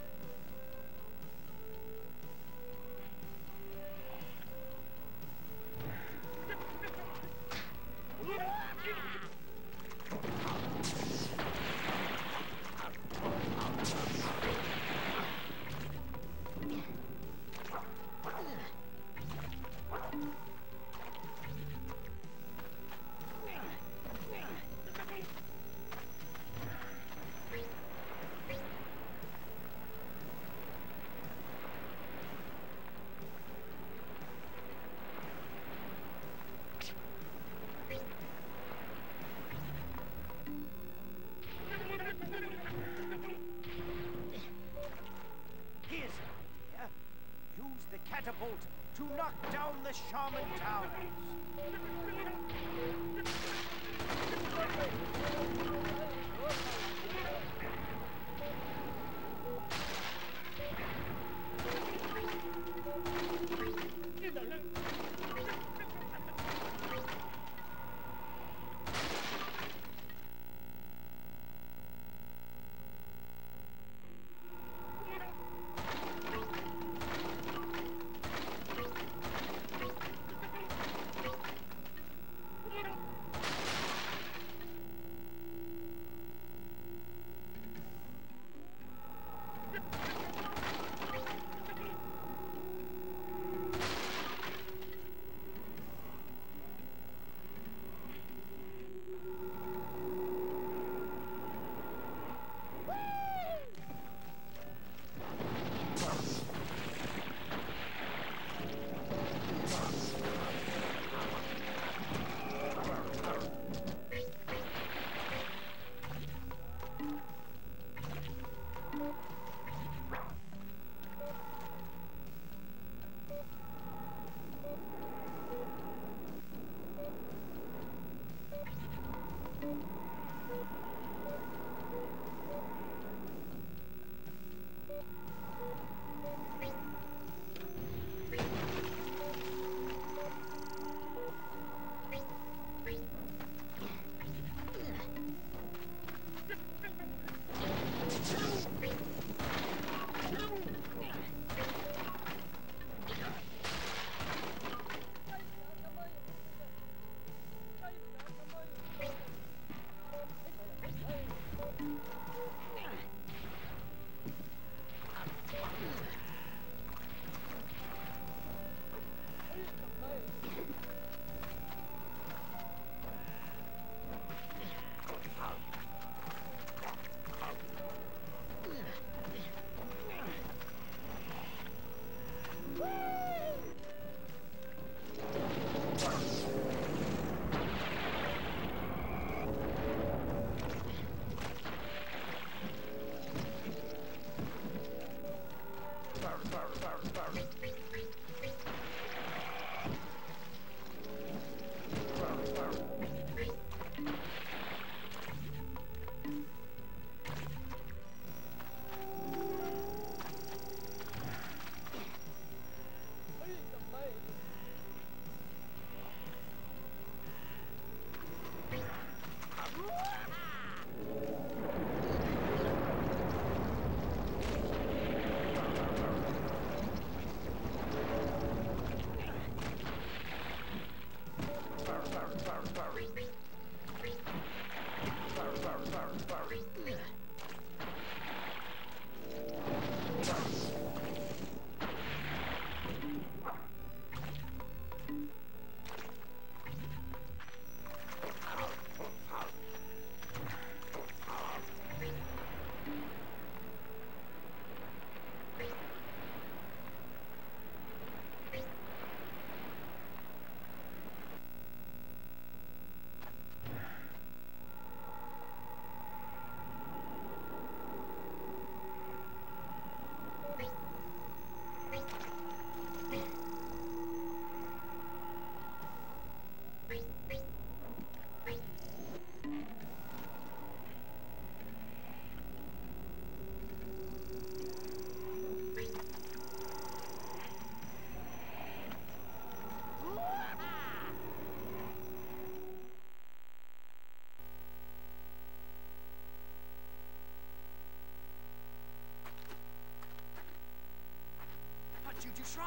Here's an idea. Use the catapult to knock down the shaman towers.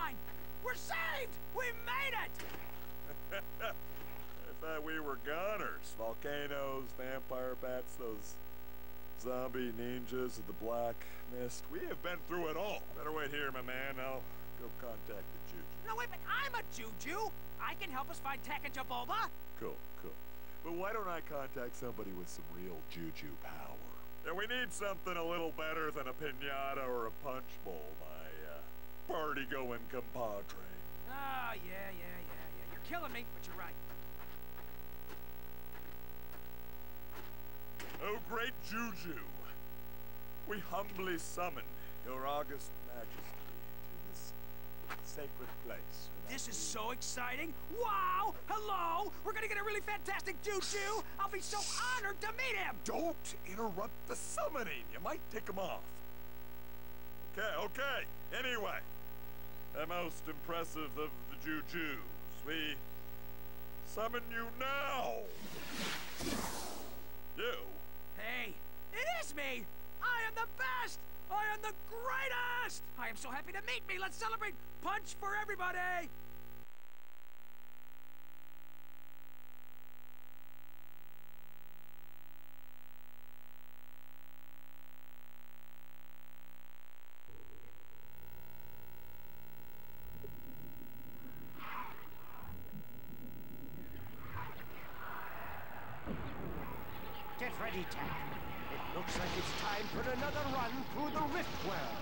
fine! We're saved! We made it! I thought we were goners. Volcanoes, vampire bats, those zombie ninjas of the Black Mist. We have been through it all. Better wait here, my man. I'll go contact the Juju. No, wait, but I'm a Juju! I can help us find Tech and Jabulba! Cool. But why don't I contact somebody with some real Juju power? Yeah, we need something a little better than a piñata or a punch bowl, my, party-going compadre. Ah, yeah. You're killing me, but you're right. Oh, great Juju, we humbly summon your august majesty to this sacred place. This is so exciting! Wow! Hello! We're gonna get a really fantastic Juju! I'll be so honored to meet him! Don't interrupt the summoning! You might take him off. Okay. Anyway, the most impressive of the Jujus. We summon you now! You? Hey, it is me! I am the best! I am the greatest! I am so happy to meet me! Let's celebrate! Punch for everybody! Get ready, Tech. It looks like it's time for another run through the Rift World.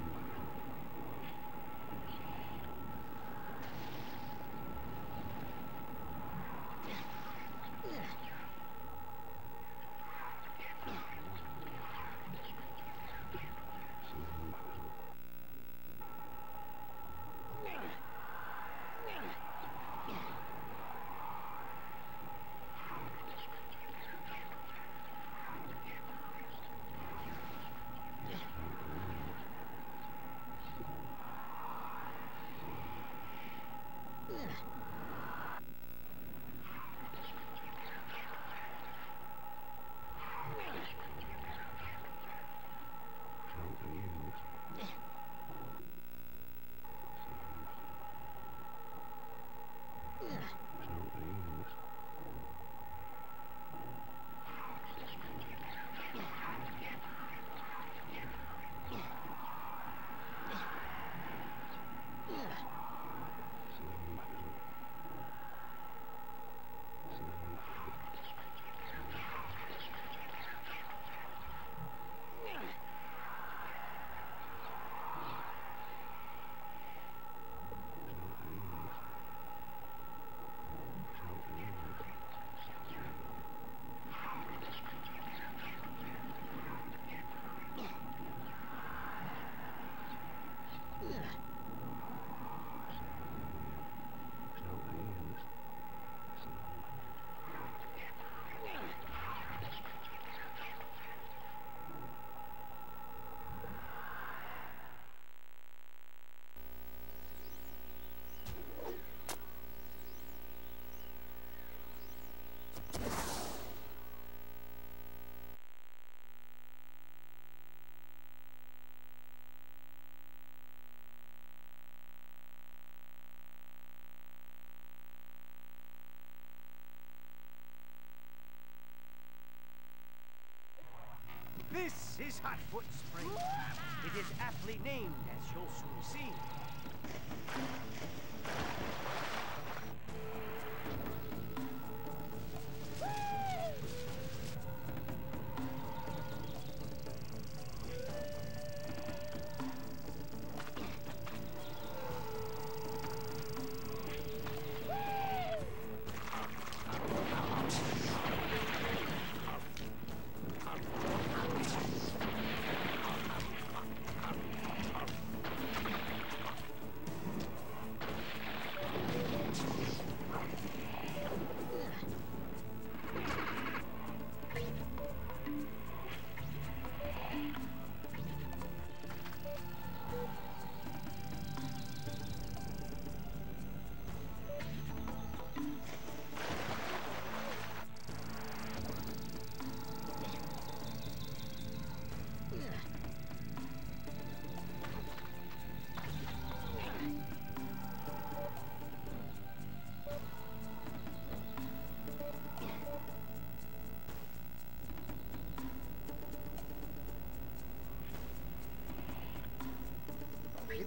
This is Hotfoot Spring. It is aptly named, as you'll soon see.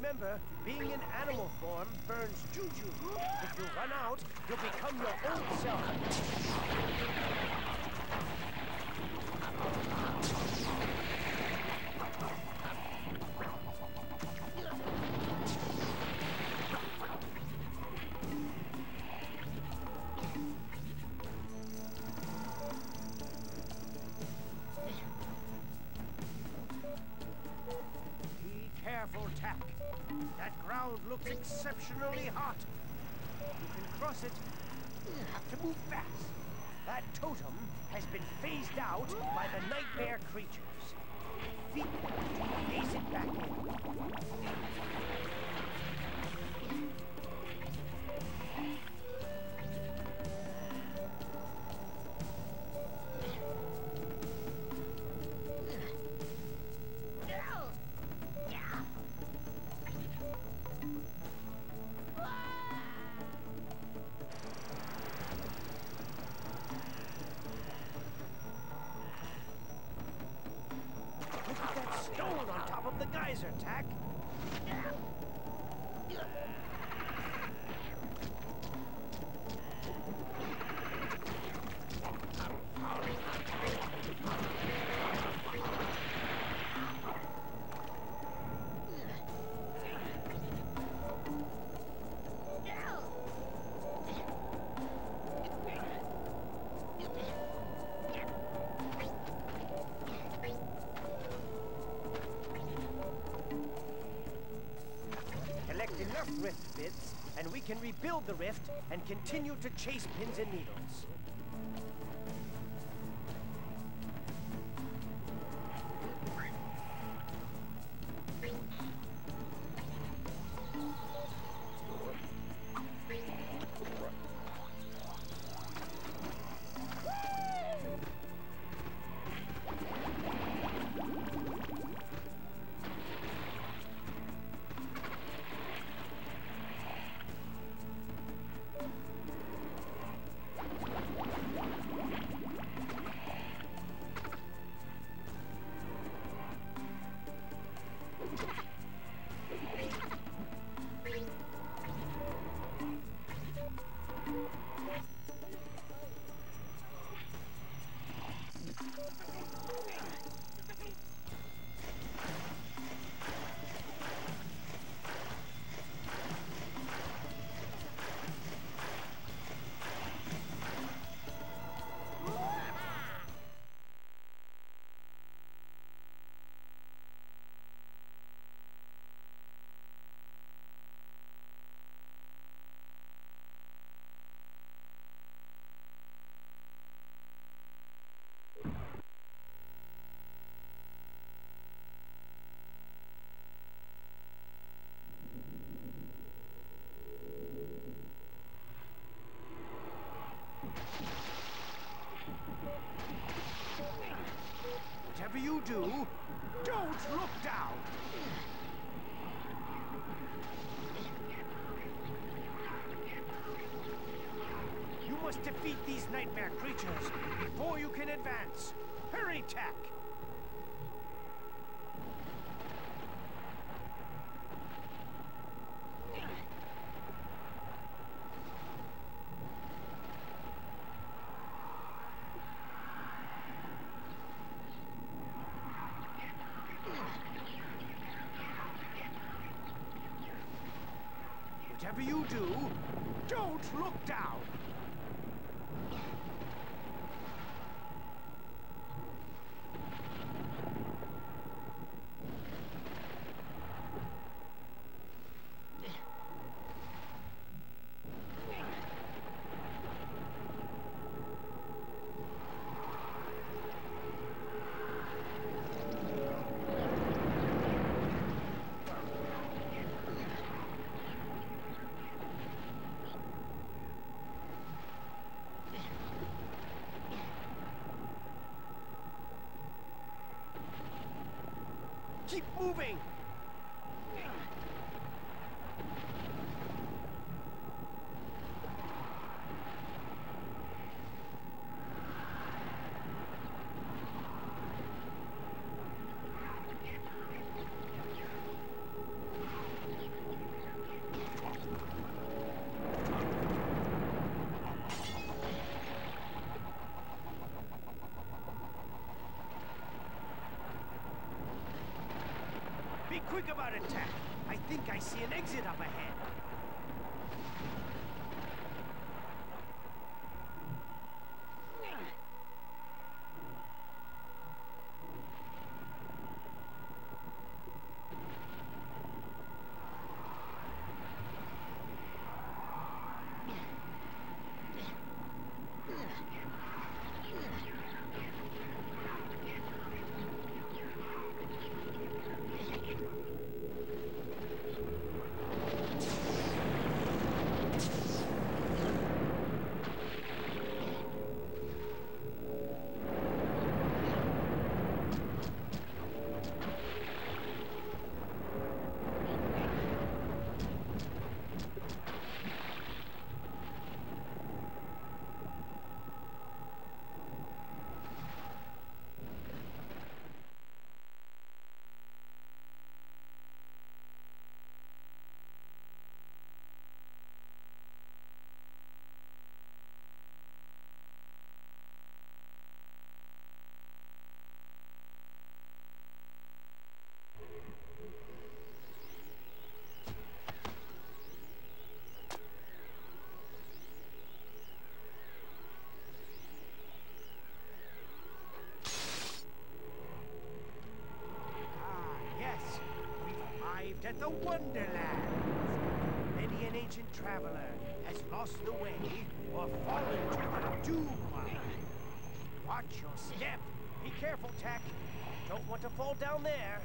remember, being in animal form burns juju. If you run out, you'll become your old self. Careful, Tak. That ground looks exceptionally hot. You can cross it. You have to move fast. That totem has been phased out by the nightmare creatures. Feet to phase it back in. Stone on top of the geyser, Tak. Enough rift bits, and we can rebuild the rift and continue to chase pins and needles. Whatever you do, don't look down! You must defeat these nightmare creatures before you can advance. Hurry, Tak! Whatever you do, don't look down! Quick about it, Tack. I think I see an exit up ahead. At the Wonderland. Many an ancient traveler has lost the way or fallen to the doom mine. Watch your step. Be careful, Tack. Don't want to fall down there.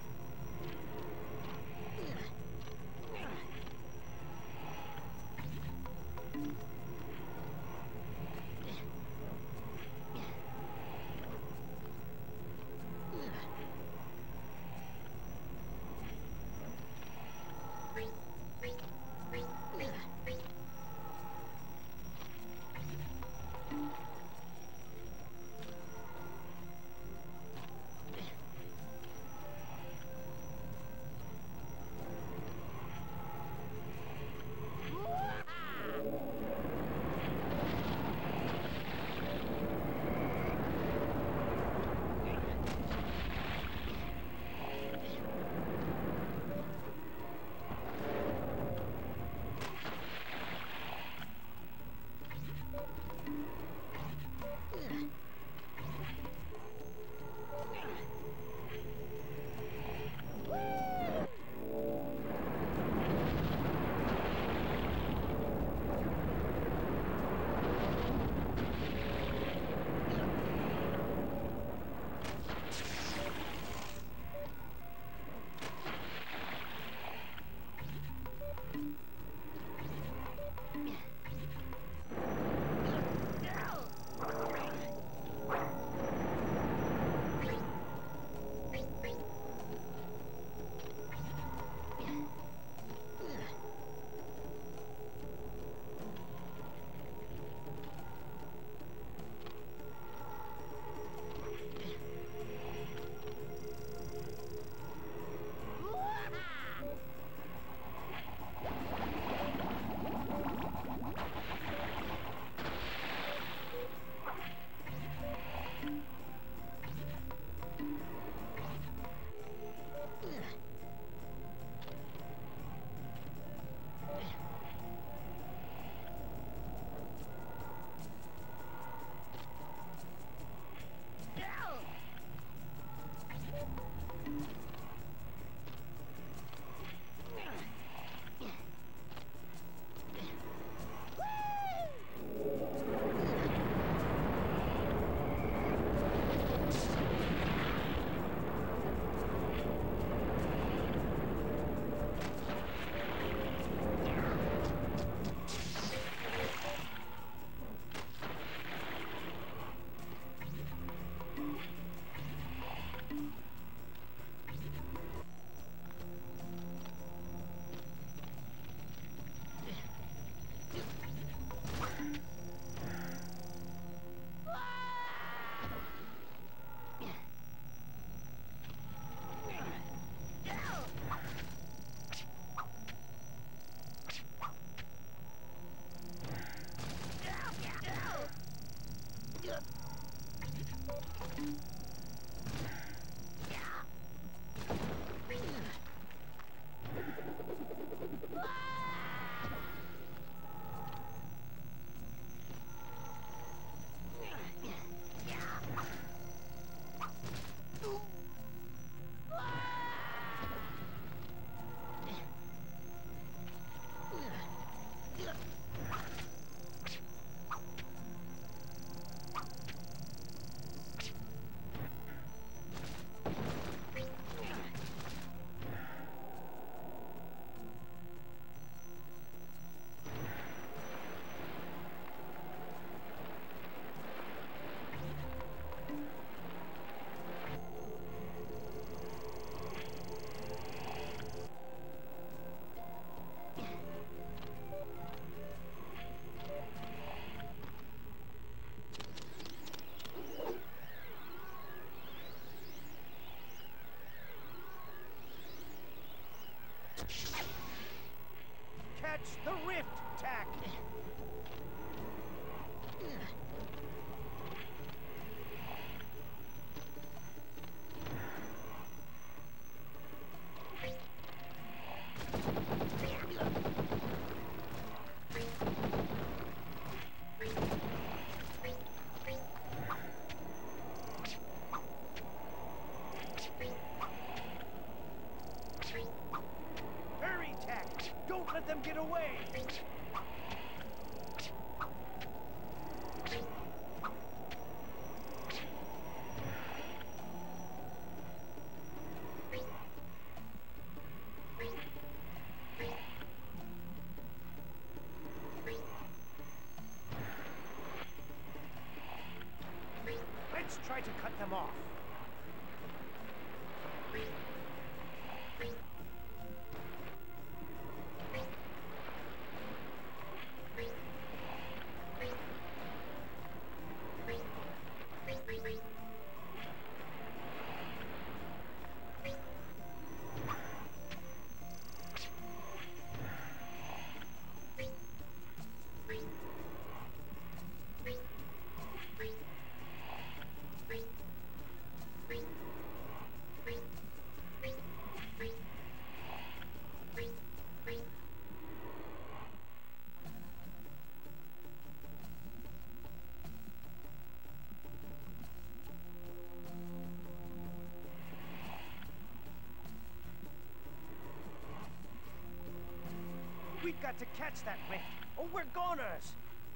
got to catch that rift, or we're goners!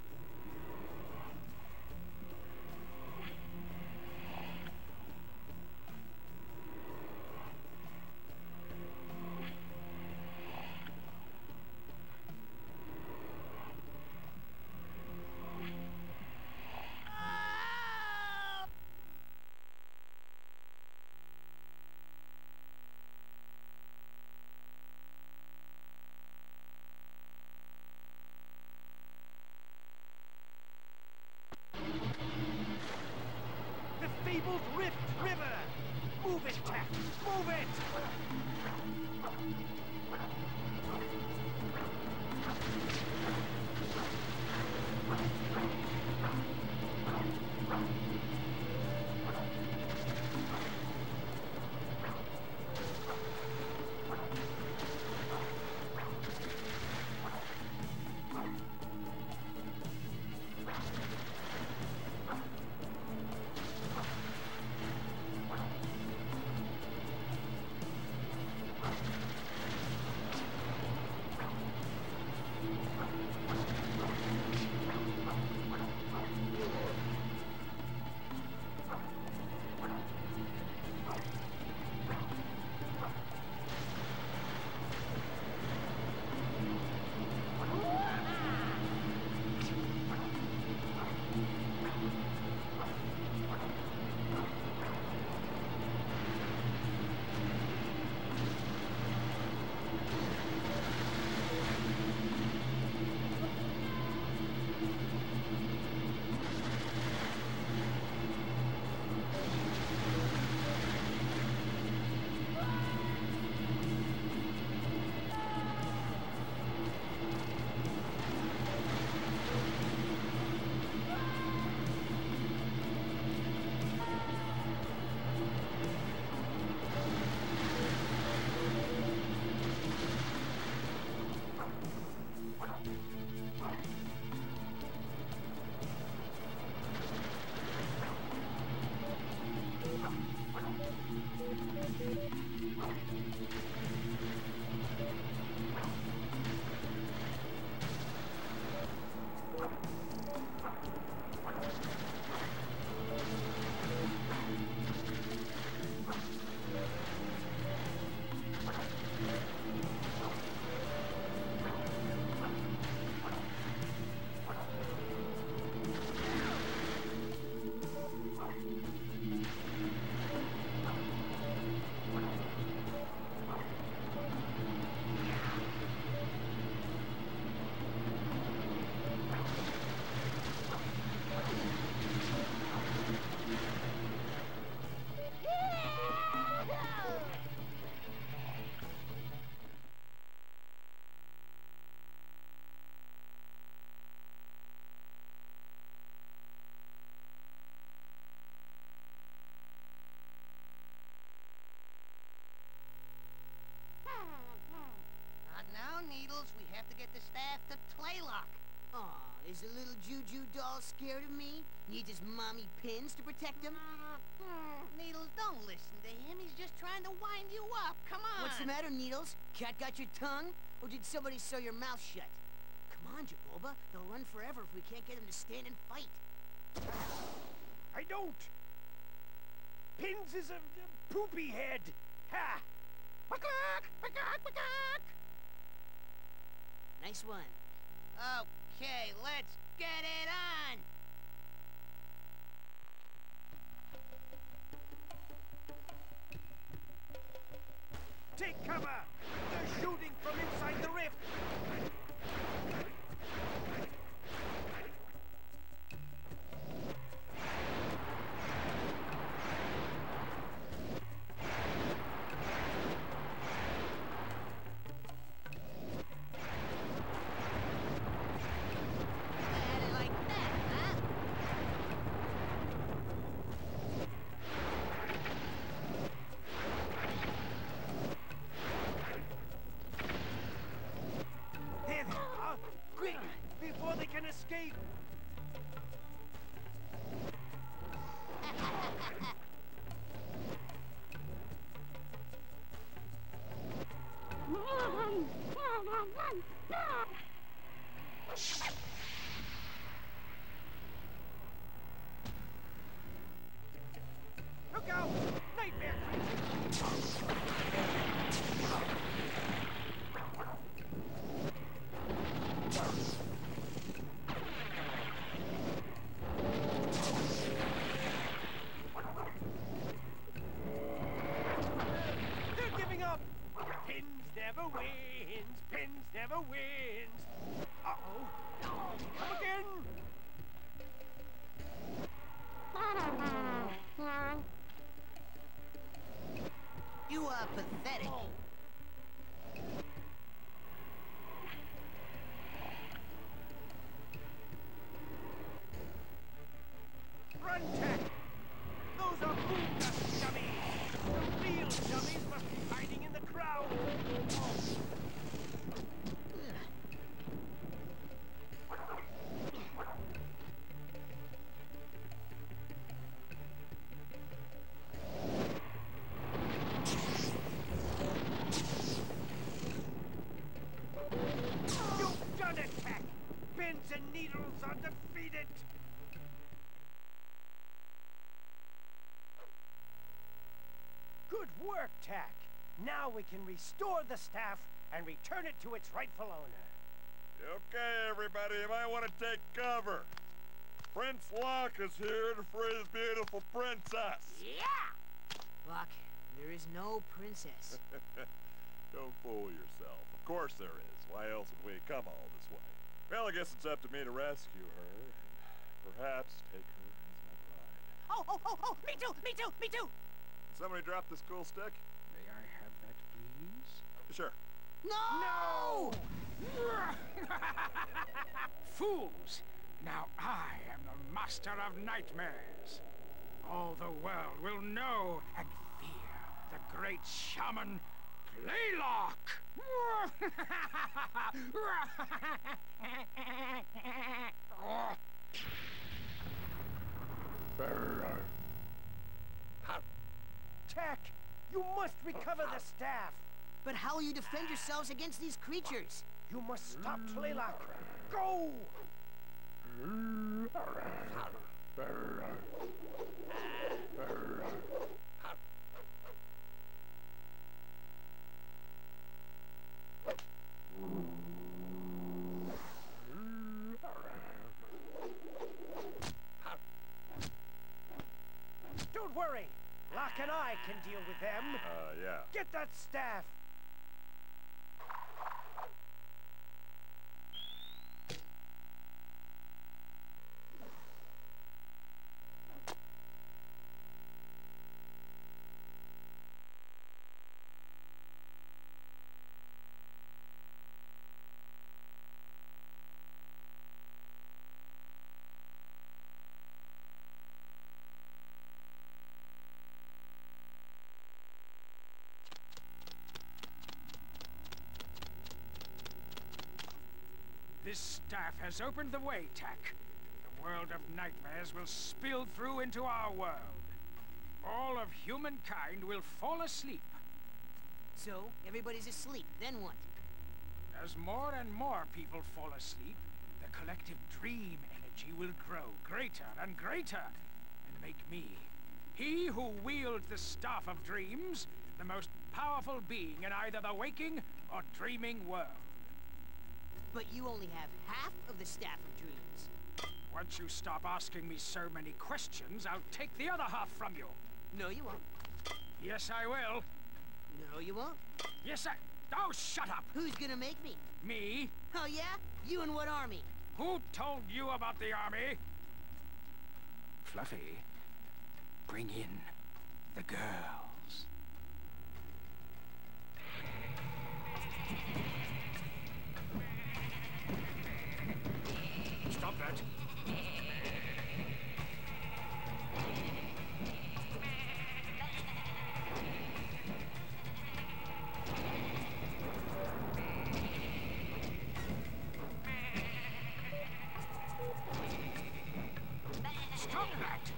Fabled Rift River! Move it, Tack! Move it! Is the little Juju doll scared of me? Needs his mommy pins to protect him? Needles, don't listen to him. He's just trying to wind you up. Come on. What's the matter, Needles? Cat got your tongue? Or did somebody sew your mouth shut? Come on, Jabulba. They'll run forever if we can't get them to stand and fight. I don't! Pins is a poopy head! Ha! Nice one. Okay, let's get it on! Take cover! They're shooting from inside the rift! Before they can escape! wins. Pins never wins. Uh-oh. Come again. You are pathetic. Run, Tech! Those are Boondust dummies! The real dummies must be hiding in the crowd! You've done it, Tech! Pins and needles are defeated! Good work, Tack. Now we can restore the staff and return it to its rightful owner. Okay, everybody, you might want to take cover. Prince Locke is here to free his beautiful princess. Yeah! Locke, there is no princess. Don't fool yourself. Of course there is. Why else would we come all this way? Well, I guess it's up to me to rescue her, and perhaps take her as my bride. Oh, me too, me too, me too! Somebody drop this cool stick? May I have that, please? Sure. No! Fools! Now I am the master of nightmares. All the world will know and fear the great shaman, Playlock! Tack, you must recover the staff. But how will you defend yourselves against these creatures? You must stop Playlock. Go! Don't worry. Locke and I can deal with them. Yeah. Get that staff. This staff has opened the way, Tack. The world of nightmares will spill through into our world. All of humankind will fall asleep. So, everybody's asleep, then what? As more and more people fall asleep, the collective dream energy will grow greater and greater, and make me, he who wields the Staff of Dreams, the most powerful being in either the waking or dreaming world. But you only have half of the Staff of Dreams. Once you stop asking me so many questions, I'll take the other half from you. No, you won't. Yes, I will. No, you won't. Yes, I... Oh, shut up! Who's gonna make me? Me? Oh, yeah? You and what army? Who told you about the army? Fluffy, bring in the girls. Stop that. Stop that!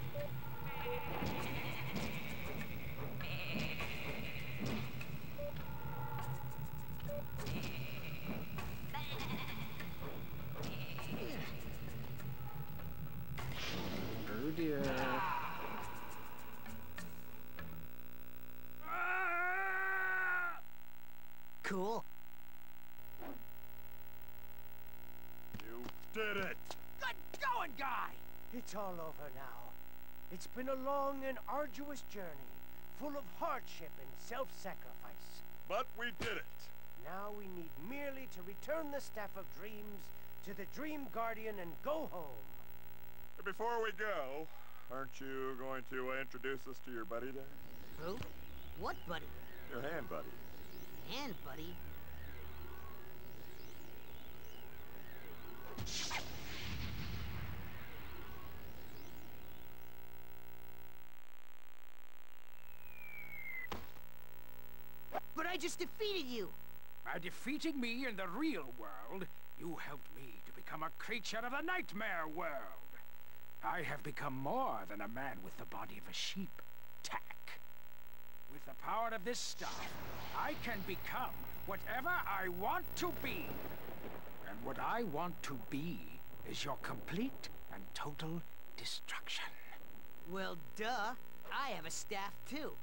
Oh dear. Cool. You did it! Good going, guy! It's all over now. It's been a long and arduous journey, full of hardship and self-sacrifice. But we did it. Now we need merely to return the Staff of Dreams to the Dream Guardian and go home. Before we go, aren't you going to introduce us to your buddy there? Who? What buddy? Your hand buddy. Hand buddy? But I just defeated you! By defeating me in the real world, you helped me to become a creature of the nightmare world. I have become more than a man with the body of a sheep, Tak. With the power of this stuff, I can become whatever I want to be. And what I want to be is your complete and total destruction. Well, duh. I have a staff, too.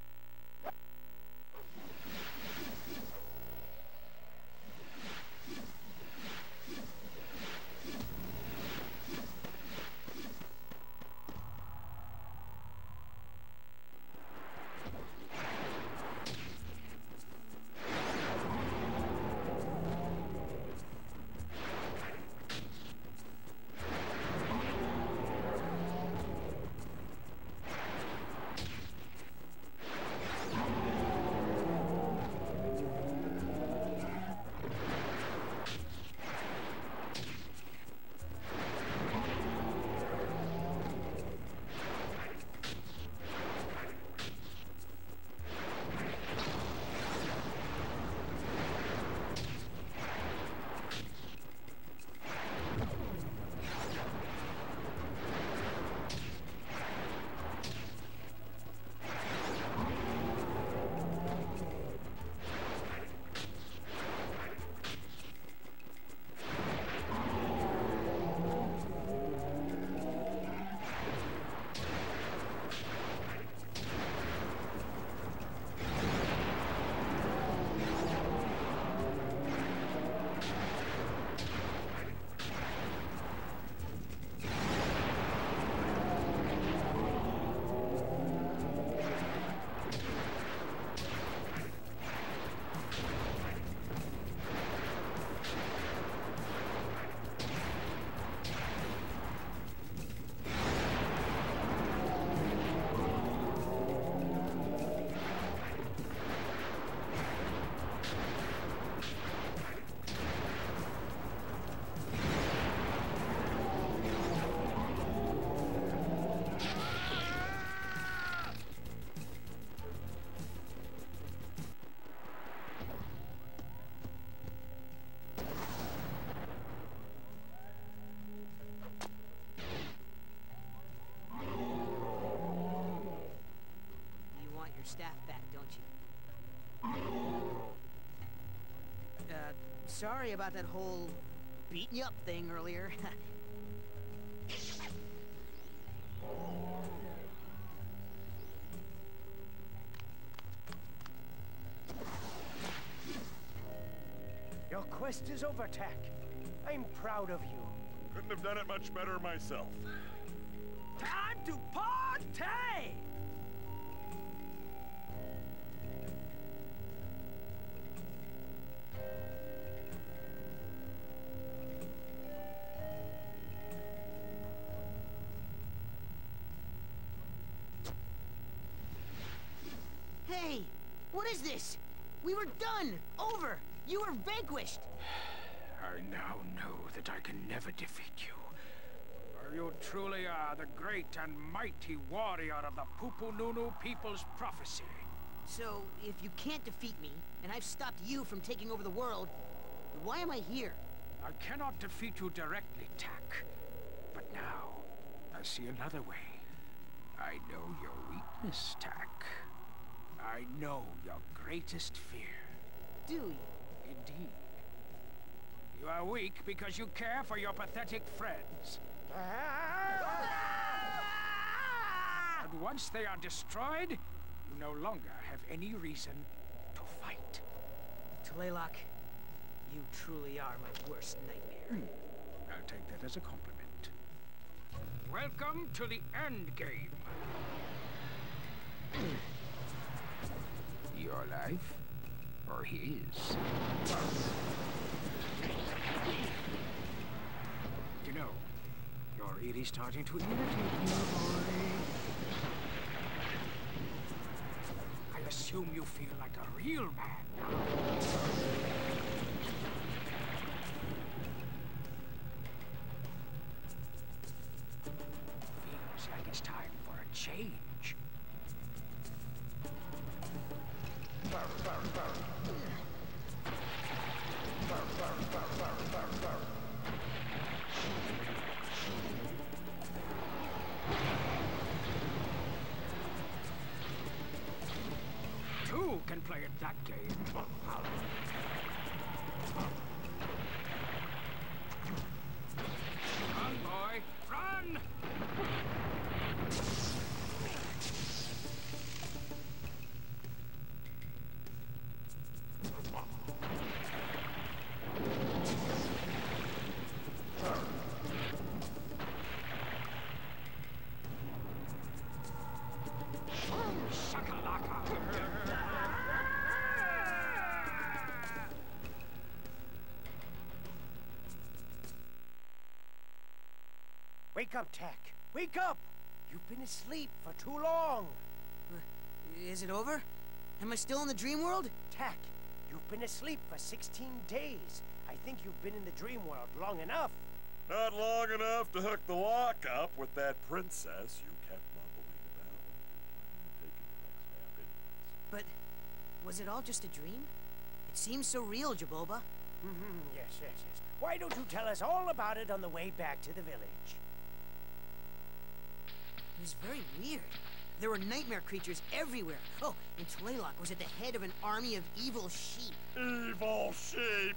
Staff back, don't you? Sorry about that whole beating you up thing earlier. Your quest is over, Tak. I'm proud of you. Couldn't have done it much better myself. Time to party! Hey, what is this? We were done! Over! You were vanquished! I now know that I can never defeat you. For you truly are the great and mighty warrior of the Pupununu People's Prophecy. So, if you can't defeat me, and I've stopped you from taking over the world, why am I here? I cannot defeat you directly, Tak. But now, I see another way. I know your weakness, Tak. I know your greatest fear. Do you? Indeed. You are weak because you care for your pathetic friends. And once they are destroyed, you no longer have any reason to fight. Tlaloc, you truly are my worst nightmare. I'll take that as a compliment. Welcome to the end game. Your life? Or his. You know, you're really starting to irritate me, boy. I assume you feel like a real man now. Feels like it's time for a change. Two can play at that game. Run, boy, run! Wake up, Tak. Wake up! You've been asleep for too long. Is it over? Am I still in the dream world? Tak, you've been asleep for 16 days. I think you've been in the dream world long enough. Not long enough to hook the lock up with that princess you kept mumbling about when you were planning on taking your next nap anyways. But was it all just a dream? It seems so real, Jaboba. Yes. Why don't you tell us all about it on the way back to the village? It was very weird. There were nightmare creatures everywhere. Oh, and Tlaylock was at the head of an army of evil sheep. Evil sheep!